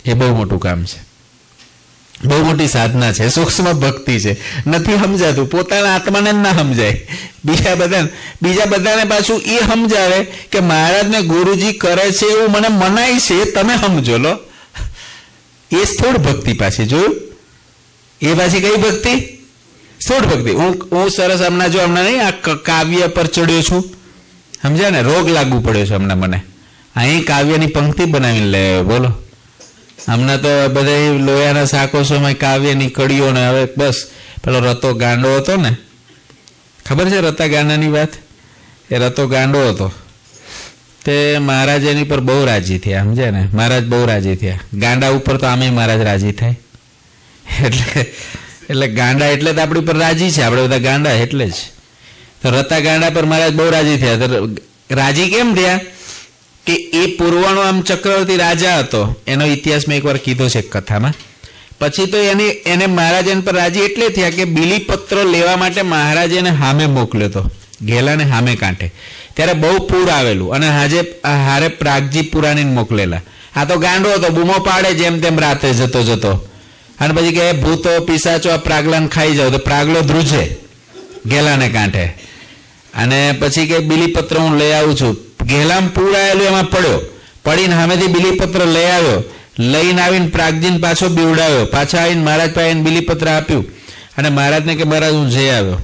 એ બહુ મોટું કામ છે, બહુ મોટી સાધના છે, સૂક્ષ્મ ભક્તિ છે. નથી સમજાતું, પોતાના આત્માને જ ના સમજાય, બીજા બધાને બીજા બધાને પાછું એ સમજાવે કે મહારાજને ગુરુજી કરે છે એવું મને મનાય છે, તમે સમજો લો. એ સ્થૂળ ભક્તિ પાછી જોયું, એ પાછી કઈ ભક્તિ? સ્થૂળ ભક્તિ. હું હું સરસ હમણાં જો હમણાં નહીં આ કાવ્ય પર ચડ્યો છું, સમજ્યા ને, રોગ લાગુ પડ્યો છે હમણાં મને. અહીં કાવ્યની પંક્તિ બનાવીને લે, બોલો. હમણાં તો બધા લોયાના શાકો છો એમાં કાવ્યની કડીઓ ને, હવે બસ પેલો રતો ગાંડો હતો ને, ખબર છે રતા ગાંડાની વાત? એ રતો ગાંડો હતો તે મહારાજ એની પર બહુ રાજી થયા, સમજ્યા ને, મહારાજ બહુ રાજી થયા. ગાંડા ઉપર તો આમે મહારાજ રાજી થાય, એટલે એટલે ગાંડા એટલે તો આપણી પર રાજી છે, આપણે બધા ગાંડા એટલે જ. તો રતા ગાંડા પર મહારાજ બહુ રાજી થયા. તો રાજી કેમ થયા કે એ પૂર્વનો આમ ચક્રવર્તી રાજા હતો, એનો ઇતિહાસ મેં એકવાર કીધો છે કથામાં. પછી તો એને એને મહારાજ એના પર રાજી એટલે થયા કે બીલીપત્ર લેવા માટે મહારાજ એને હામે મોકલ્યો હતો, ઘેલાને હામે કાંઠે. ત્યારે બહુ પૂર આવેલું અને હાજે હારે પ્રાગજી પુરાણીને મોકલેલા. આ તો ગાંડો હતો, બૂમો પાડે જેમ તેમ રાતે જતો જતો, અને પછી કે ભૂતો પિશાચો આ પ્રાગલાને ખાઈ જાવ. તો પ્રાગલો ધ્રુજે ઘેલાને કાંઠે, અને પછી કે બીલીપત્ર હું લઈ આવું છું. ઘેલામ પૂર આવેલું, એમાં પડ્યો, પડીને સામેથી બીલીપત્ર લઈ આવ્યો, લઈને આવીને પ્રાગજીને પાછો બીવડાવ્યો, પાછા આવીને મહારાજ પાસે બીલીપત્ર આપ્યું, અને મહારાજને કે મહારાજ હું જઈ આવ્યો.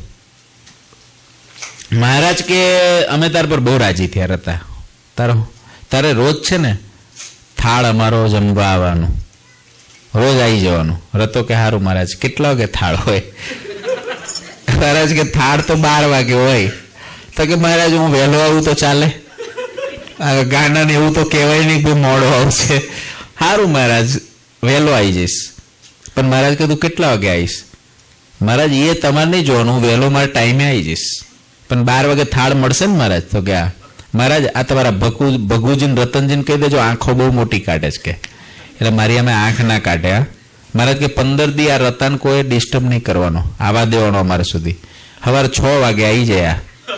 મહારાજ કે અમે તાર પર બહુ રાજી થયા હતા, તારો તારે રોજ છે ને થાળ અમારો જમવા આવવાનું, રોજ આવી જવાનું. રતો કે સારું મહારાજ. કેટલા વાગે થાળ હોય? મહારાજ કે થાળ તો બાર વાગે હોય. તો કે મહારાજ હું વહેલો આવું તો ચાલે? ગાંડાને એવું તો કહેવાય નહીં કે મોડો આવશે. સારું મહારાજ વહેલો આવી જઈશ. પણ મહારાજ કીધું કેટલા વાગે આવીશ? મહારાજ એ તમારે નહીં જોવાનું, હું વહેલો મારા ટાઈમે આવી જઈશ, પણ બાર વાગે થાળ મળશે ને મહારાજ? તો કે આ મહારાજ આ તમારા ભગુ ભગુજીને રતનજીને કહી દેજો આંખો બહુ મોટી કાઢે છે કે, એટલે મારી અમે આંખ ના કાઢે. હા મહારાજ કે પંદર દી આ રતન કોઈ ડિસ્ટર્બ નહીં કરવાનો, આવા દેવાનો અમારે સુધી. સવારે છ વાગે આવી જાય.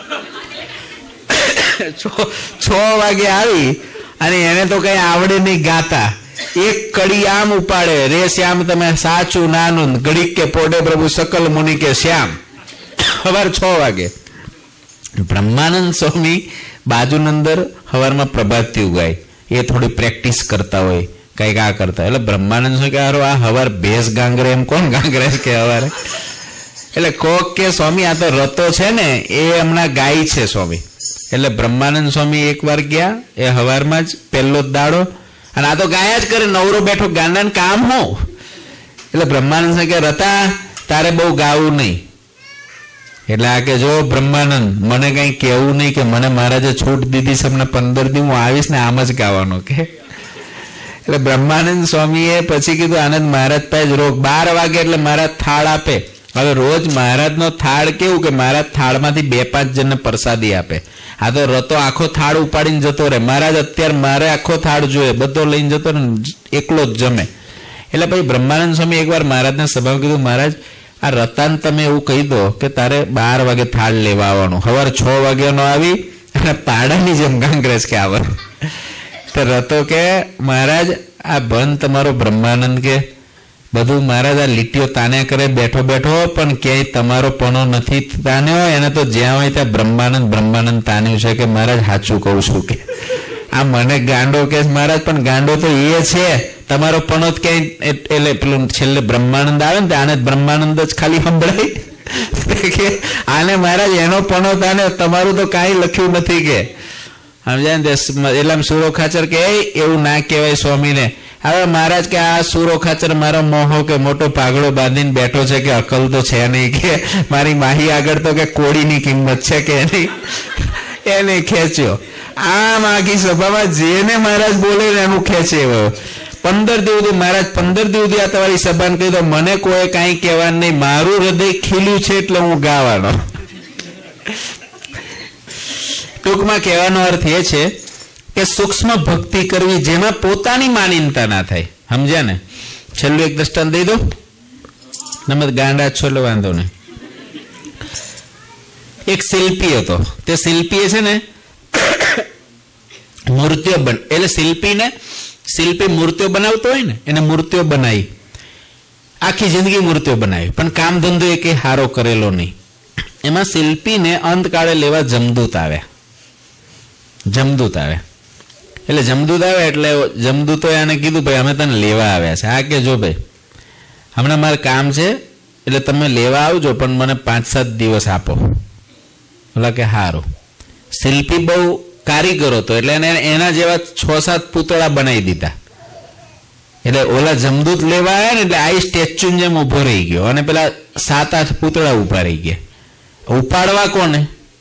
છ વાગે આવી અને એને તો કઈ આવડે નહીં ગાતા, એક કડી આમ ઉપાડે, રે શ્યામ તમે સાચું નાનું, ઘડીક કે પોડે પ્રભુ સકલ મુનિ કે શ્યામ. સવાર છ વાગે. બ્રહ્માનંદ સ્વામી બાજુની અંદર સવારમાં પ્રભાતથી ઉગાય, એ થોડી પ્રેક્ટિસ કરતા હોય, કઈક આ કરતા. એટલે બ્રહ્માનંદ સ્વામી કે આ હવાર ભેસ ગાંગરે, એમ કોણ ગાંગરે કે હવારે? એટલે કોક કે સ્વામી આ તો રતો છે ને એ હમણાં ગાય છે સ્વામી. એટલે બ્રહ્માનંદ સ્વામી એક વાર ગયા, એ હવારમાં જ પહેલો જ દાડો, અને આ તો ગાયા જ કરે, નવરો બેઠો, ગાંડાને કામ હું. એટલે બ્રહ્માનંદ સ્વામી કે રતા તારે બહુ ગાવું નહીં. એટલે આ કે જો બ્રહ્માનંદ મને કઈ કેવું નહીં, કે મને મહારાજે છૂટ દીધી છે, હમણાં પંદર દી હું આવીશ ને આમ જ ગાવાનું કે. એટલે બ્રહ્માનંદ સ્વામીએ પછી કીધું આનંદ મહારાજ પાસે રોક. બાર વાગે એટલે મહારાજ થાળ આપે. હવે રોજ મહારાજનો થાળ કેવું કે મહારાજ થાળમાંથી બે પાંચ જણને પ્રસાદી આપે. આ તો રતો આખો થાળ ઉપાડીને જતો રહે. મહારાજ અત્યારે મારે આખો થાળ જોઈએ, બધો લઈને જતો રહે, એકલો જ જમે. એટલે પછી બ્રહ્માનંદ સ્વામી એકવાર મહારાજને સભામાં કીધું મહારાજ આ રતાને તમે એવું કહી દો કે તારે બાર વાગે થાળ લેવા આવવાનું, સવારે છ વાગ્યાનો આવી અને પાડાની જેમ ગાંગરેજ કે આવવાનું. તો રતો કે મહારાજ આ ભન તમારો બ્રહ્માનંદ કે બધું મહારાજ આ લીટીઓ તાન્યા કરે બેઠો બેઠો, પણ ક્યાંય તમારો પણો નથી તાન્યો, એને તો જ્યાં હોય ત્યાં બ્રહ્માનંદ બ્રહ્માનંદ તાન્યું છે કે મહારાજ સાચું કહું છું કે આ મને ગાંડો કે મહારાજ, પણ ગાંડો તો એ છે, તમારો પણો જ ક્યાંય એટલે પેલું છેલ્લે બ્રહ્માનંદ આવે ને આને બ્રહ્માનંદ જ ખાલી સંભળાય કે આને મહારાજ એનો પણો તાને, તમારું તો કાંઈ લખ્યું નથી કે. સમજાય ને? એટલે સુરો ખાચર કે એવું ના કહેવાય સ્વામીને. હવે મહારાજ કે આ સુરો ખાચર મારો મોહો કે મોટો પાઘડો બાંધીને બેઠો છે કે અકલ તો છે નહીં, કે મારી માહી આગળ તો કે કોડીની કિંમત છે કે એની, એને ખેંચ્યો. આમ આખી સભામાં જેને મહારાજ બોલે એનું ખેંચે. પંદર દિવસ મહારાજ પંદર દિવસ આ તમારી સભાને કહી દો મને કોઈ કાંઈ કહેવાનું નહીં, મારું હૃદય ખીલ્યું છે એટલે હું ગાવાનો. ટૂંકમાં કહેવાનો અર્થ એ છે કે સૂક્ષ્મ ભક્તિ કરવી જેમાં પોતાની માનીનતા ના થાય. સમજ્યા ને? છેલ્લું એક દ્રષ્ટાંત દઈ દો. નમત ગાંડા છો એટલે વાંધો નહીં. એક શિલ્પી હતો, તે શિલ્પીએ છે ને મૂર્તિઓ બન એટલે શિલ્પીને શિલ્પી મૂર્તિઓ બનાવતો હોય ને, એને મૂર્તિઓ બનાવી, આખી જિંદગી મૂર્તિઓ બનાવી, પણ કામ ધંધો એ કંઈ સારો કરેલો નહીં. એમાં શિલ્પીને અંતકાળે લેવા જમદૂત આવ્યા. જમદૂત આવ્યા એટલે જમદૂત આવ્યા એટલે જમદૂતોએ આને કીધું, ભાઈ અમે તને લેવા આવ્યા છે. આ કે જો ભાઈ હમણાં મારે કામ છે એટલે તમે લેવા આવજો, પણ મને પાંચ સાત દિવસ આપો. ઓલા કે સારું. શિલ્પી બહુ કારીગર હતો એટલે એને એના જેવા છ સાત પૂતળા બનાવી દીધા. એટલે ઓલા જમદૂત લેવા આવ્યા ને એટલે આ સ્ટેચ્યુ જેમ ઉભો રહી ગયો અને પેલા સાત આઠ પૂતળા ઉભા રહી ગયા. ઉપાડવા કોને?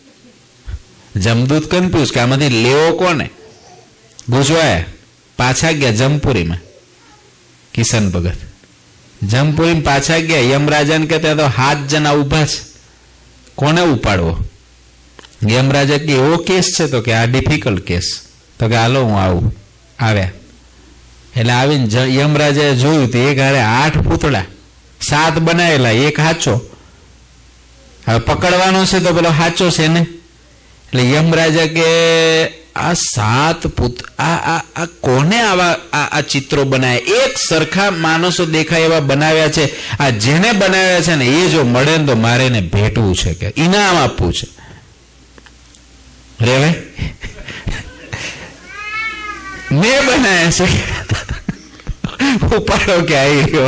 જમદૂત કન્ફ્યુઝ કે આમાંથી લેવો કોને? ગુજવાયા. પાછા ગયા જમપુરીમાં. કિશન ભગત જમપુરીમાં પાછા ગયા. યમરાજાને કે ત્યાં તો સાત જણા ઉભા છે, કોને ઉપાડવો? યમરાજા કે એવો કેસ છે તો કે આ ડિફિકલ્ટ કેસ, તો કે હાલો હું આવું. આવ્યા એટલે આવીને યમરાજાએ જોયું તો એક હારે આઠ પૂતળા, સાત બનાવેલા, એક સાચો. હવે પકડવાનો છે તો પેલો સાચો છે ને. એટલે યમરાજા કે આ સાત પુત્ર આ આ કોને આવા આ ચિત્રો બનાવ્યા? એક સરખા માણસો દેખાય એવા બનાવ્યા છે. આ જેને બનાવ્યા છે ને એ જો મળે ને તો મારે એને ભેટવું છે, કે ઇનામ આપવું છે. રેવે મેં બનાવ્યા છે, ઉપાડો કે આવી ગયો.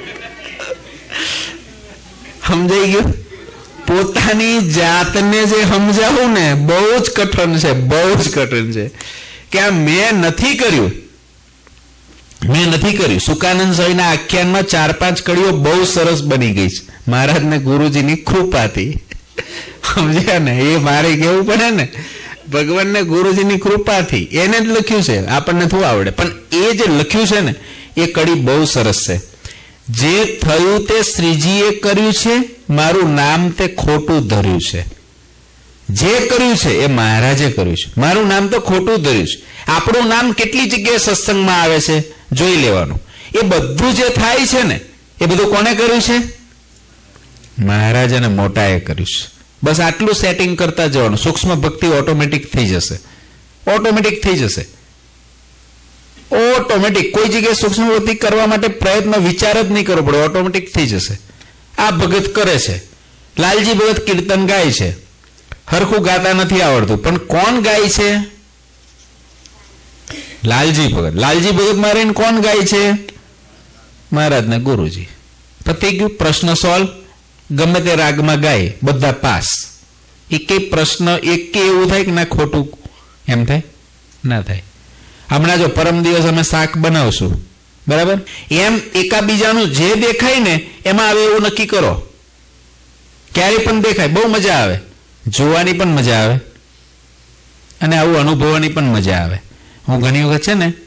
સમજાઈ ગયું? પોતાની જાતને જે સમજાવું ને બહુ જ કઠણ છે, બહુ જ કઠણ છે કે આ મેં નથી કર્યું, મેં નથી કર્યું. સુકાનંદ સ્વામીના આખ્યાનમાં ચાર પાંચ કડીઓ બહુ સરસ બની ગઈ છે, મહારાજને ગુરુજીની કૃપાથી. સમજ્યા ને? એ મારે કેવું પડે ને, ભગવાનને ગુરુજીની કૃપાથી એને જ લખ્યું છે, આપણને થોડું આવડે, પણ એ જે લખ્યું છે ને એ કડી બહુ સરસ છે. જે થયું તે શ્રીજીએ કર્યું છે, મારું નામ તે ખોટું ધર્યું છે. જે કર્યું છે એ મહારાજે કર્યું છે, મારું નામ તો ખોટું ધર્યું છે. આપણું નામ કેટલી જગ્યાએ સત્સંગમાં આવે છે જોઈ લેવાનું. એ બધું જે થાય છે ને એ બધું કોને કર્યું છે? મહારાજ અને મોટાએ કર્યું છે. બસ આટલું સેટિંગ કરતા જવાનું, સૂક્ષ્મ ભક્તિ ઓટોમેટિક થઈ જશે, ઓટોમેટિક થઈ જશે, ઓટોમેટિક. કોઈ જગ્યાએ સૂક્ષ્મ ભક્તિ કરવા માટે પ્રયત્ન વિચાર જ નહીં કરવો પડે, ઓટોમેટિક થઈ જશે. આ ભગત કરે છે, લાલજી ભગત કીર્તન ગાય છે, હરખું ગાતા નથી આવડતું, પણ કોણ ગાય છે? લાલજી ભગત. લાલજી ભગત મારે કોણ ગાય છે? મહારાજ ને ગુરુજી. પતી ગયું, પ્રશ્ન સોલ્વ. ગમે તે રાગમાં ગાય બધા પાસ. એક પ્રશ્ન એક એવું થાય કે ના ખોટું એમ થાય? ના થાય. હમણાં જો પરમ દિવસ અમે શાક બનાવશું, બરાબર, એમ એકાબીજાનું જે દેખાય ને એમાં આવે એવું નક્કી કરો. ક્યારે પણ દેખાય, બહુ મજા આવે, જોવાની પણ મજા આવે અને આવું અનુભવવાની પણ મજા આવે. હું ઘણી વખત છે ને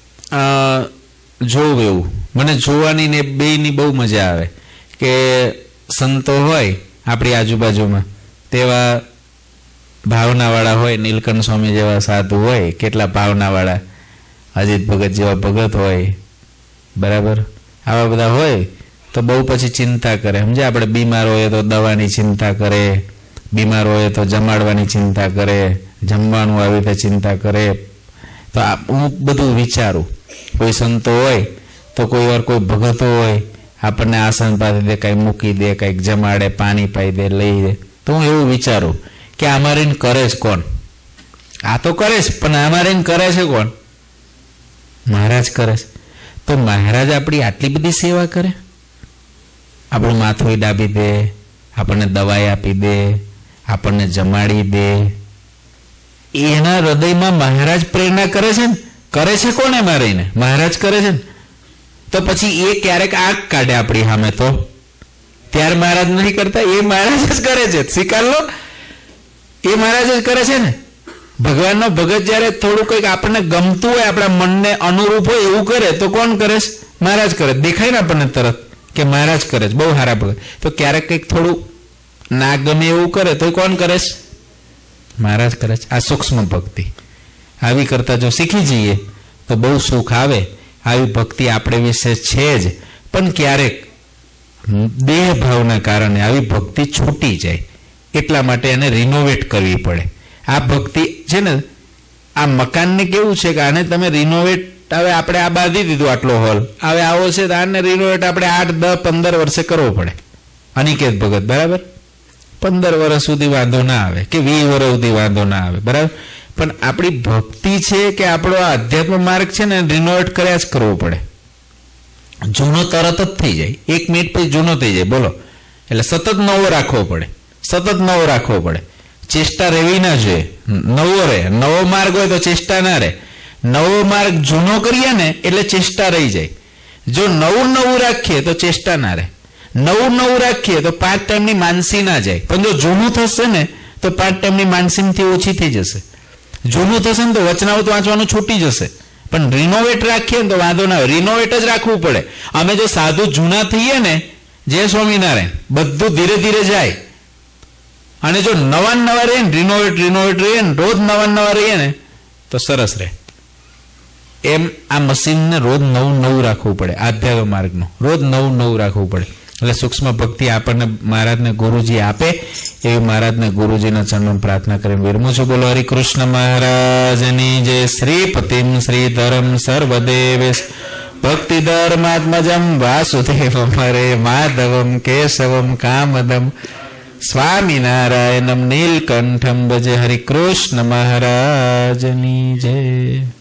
જોઉં, એવું મને જોવાની ને બેયની બહુ મજા આવે કે સંતો હોય આપણી આજુબાજુમાં, તેવા ભાવનાવાળા હોય, નીલકંઠ સ્વામી જેવા સાધુ હોય, કેટલા ભાવનાવાળા, અજીત ભગત જેવા ભગત હોય, બરાબર, આવા બધા હોય તો બહુ પછી ચિંતા કરે. સમજે, આપણે બીમાર હોય તો દવાની ચિંતા કરે, બીમાર હોય તો જમાડવાની ચિંતા કરે, જમવાનું આવી રીતે ચિંતા કરે. તો હું બધું વિચારું. કોઈ સંતો હોય તો કોઈ વાર કોઈ ભગતો હોય, આપણને આસન પાસે દે, કંઈ મૂકી દે, કંઈક જમાડે, પાણી પાઈ દે, લઈ દે. તો હું એવું વિચારું કે અમારે કરે છે કોણ? આ તો કરે છે, પણ અમારે કરે છે કોણ? મહારાજ કરે છે. તો મહારાજ આપણી આટલી બધી સેવા કરે, આપણું માથું ડાબી દે, આપણને દવાઈ આપી દે, આપણને જમાડી દે. એના હૃદયમાં મહારાજ પ્રેરણા કરે છે ને. કરે છે કોને? મારે ને મહારાજ કરે છે ને. તો પછી એ ક્યારેક આંખ કાઢે આપણી સામે તો ત્યાર મહારાજ નથી કરતા, એ મહારાજ જ કરે છે. સ્વીકાર લો, એ મહારાજ જ કરે છે ને. ભગવાનનો ભગત જયારે થોડું કંઈક આપણને ગમતું હોય, આપણા મનને અનુરૂપ હોય એવું કરે તો કોણ કરે છે? મહારાજ કરે. દેખાય ને આપણને તરત કે મહારાજ કરે છે, બહુ સારા ભગત. તો ક્યારેક કંઈક થોડું ના ગમે એવું કરે તો કોણ કરે છે? મહારાજ કરે છે. આ સૂક્ષ્મ ભક્તિ. આવી કરતા જો શીખી જઈએ તો બહુ સુખ આવે. આવી ભક્તિ આપણે વિશે છે જ, પણ ક્યારેક દેહ ભાવના કારણે આવી ભક્તિ છૂટી જાય, એટલા માટે એને રિનોવેટ કરવી પડે. આ ભક્તિ છે ને, આ મકાનને કેવું છે કે આને તમે રિનોવેટ હવે આપણે આ બાંધી દીધું આટલો હોલ, હવે આવો છે તો આને રિનોવેટ આપણે આઠ દસ પંદર વર્ષે કરવો પડે. અનિકેત ભગત બરાબર, પંદર વર્ષ સુધી વાંધો ના આવે કે વીસ વર્ષ સુધી વાંધો ના આવે બરાબર. પણ આપણી ભક્તિ છે કે આપણો આ અધ્યાત્મ માર્ગ છે ને રિનોવેટ કર્યા જ કરવો પડે. જૂનો તરત જ થઈ જાય, એક મિનિટ પછી જૂનો થઈ જાય બોલો. એટલે સતત નવો રાખવો પડે, સતત નવો રાખવો પડે. ચેષ્ટા રહેવી ના જોઈએ, નવો રહે. નવો માર્ગ હોય તો ચેષ્ટા ના રહે. નવો માર્ગ જૂનો કરીએ ને એટલે ચેષ્ટા રહી જાય. જો નવું નવું રાખીએ તો ચેષ્ટા ના રહે. નવું નવું રાખીએ તો પાંચ ટાઈમની માનસી ના જાય. પણ જો જૂનું થશે ને તો પાંચ ટાઈમની માનસીથી ઓછી થઈ જશે. જૂનું થશે ને તો વચનાવત વાંચવાનું છૂટી જશે. પણ રિનોવેટ રાખીએ ને તો વાંધો ના આવે. રિનોવેટ જ રાખવું પડે. અમે જો સાધુ જૂના થઈએ ને, જય સ્વામિનારાયણ, બધું ધીરે ધીરે જાય. અને જો નવા નવા રહે ને, રિનોવેટ રિનોવેટ રહીએ ને, રોજ નવા નવા રહીએ ને તો સરસ રહે. એમ આ મશીનને રોજ નવું નવું રાખવું પડે. આધ્યાત્મ માર્ગનું રોજ નવું નવું રાખવું પડે. એટલે સૂક્ષ્મ ભક્તિ આપણને મહારાજને ગુરુજી આપે એવી મહારાજને ગુરુજીના ચરણમાં પ્રાર્થના કરીને વિરમું છું. બોલો હરિકૃષ્ણ મહારાજની જય. શ્રીપતિમ શ્રીધરમ સર્વદેવેશ ભક્તિ ધર્માત્મજમ વાસુદેવમ હરે માધવમ કેશવમ કામદમ સ્વામિનારાયણમ નીલકંઠમ ભજે. હરિકૃષ્ણ મહારાજની જય.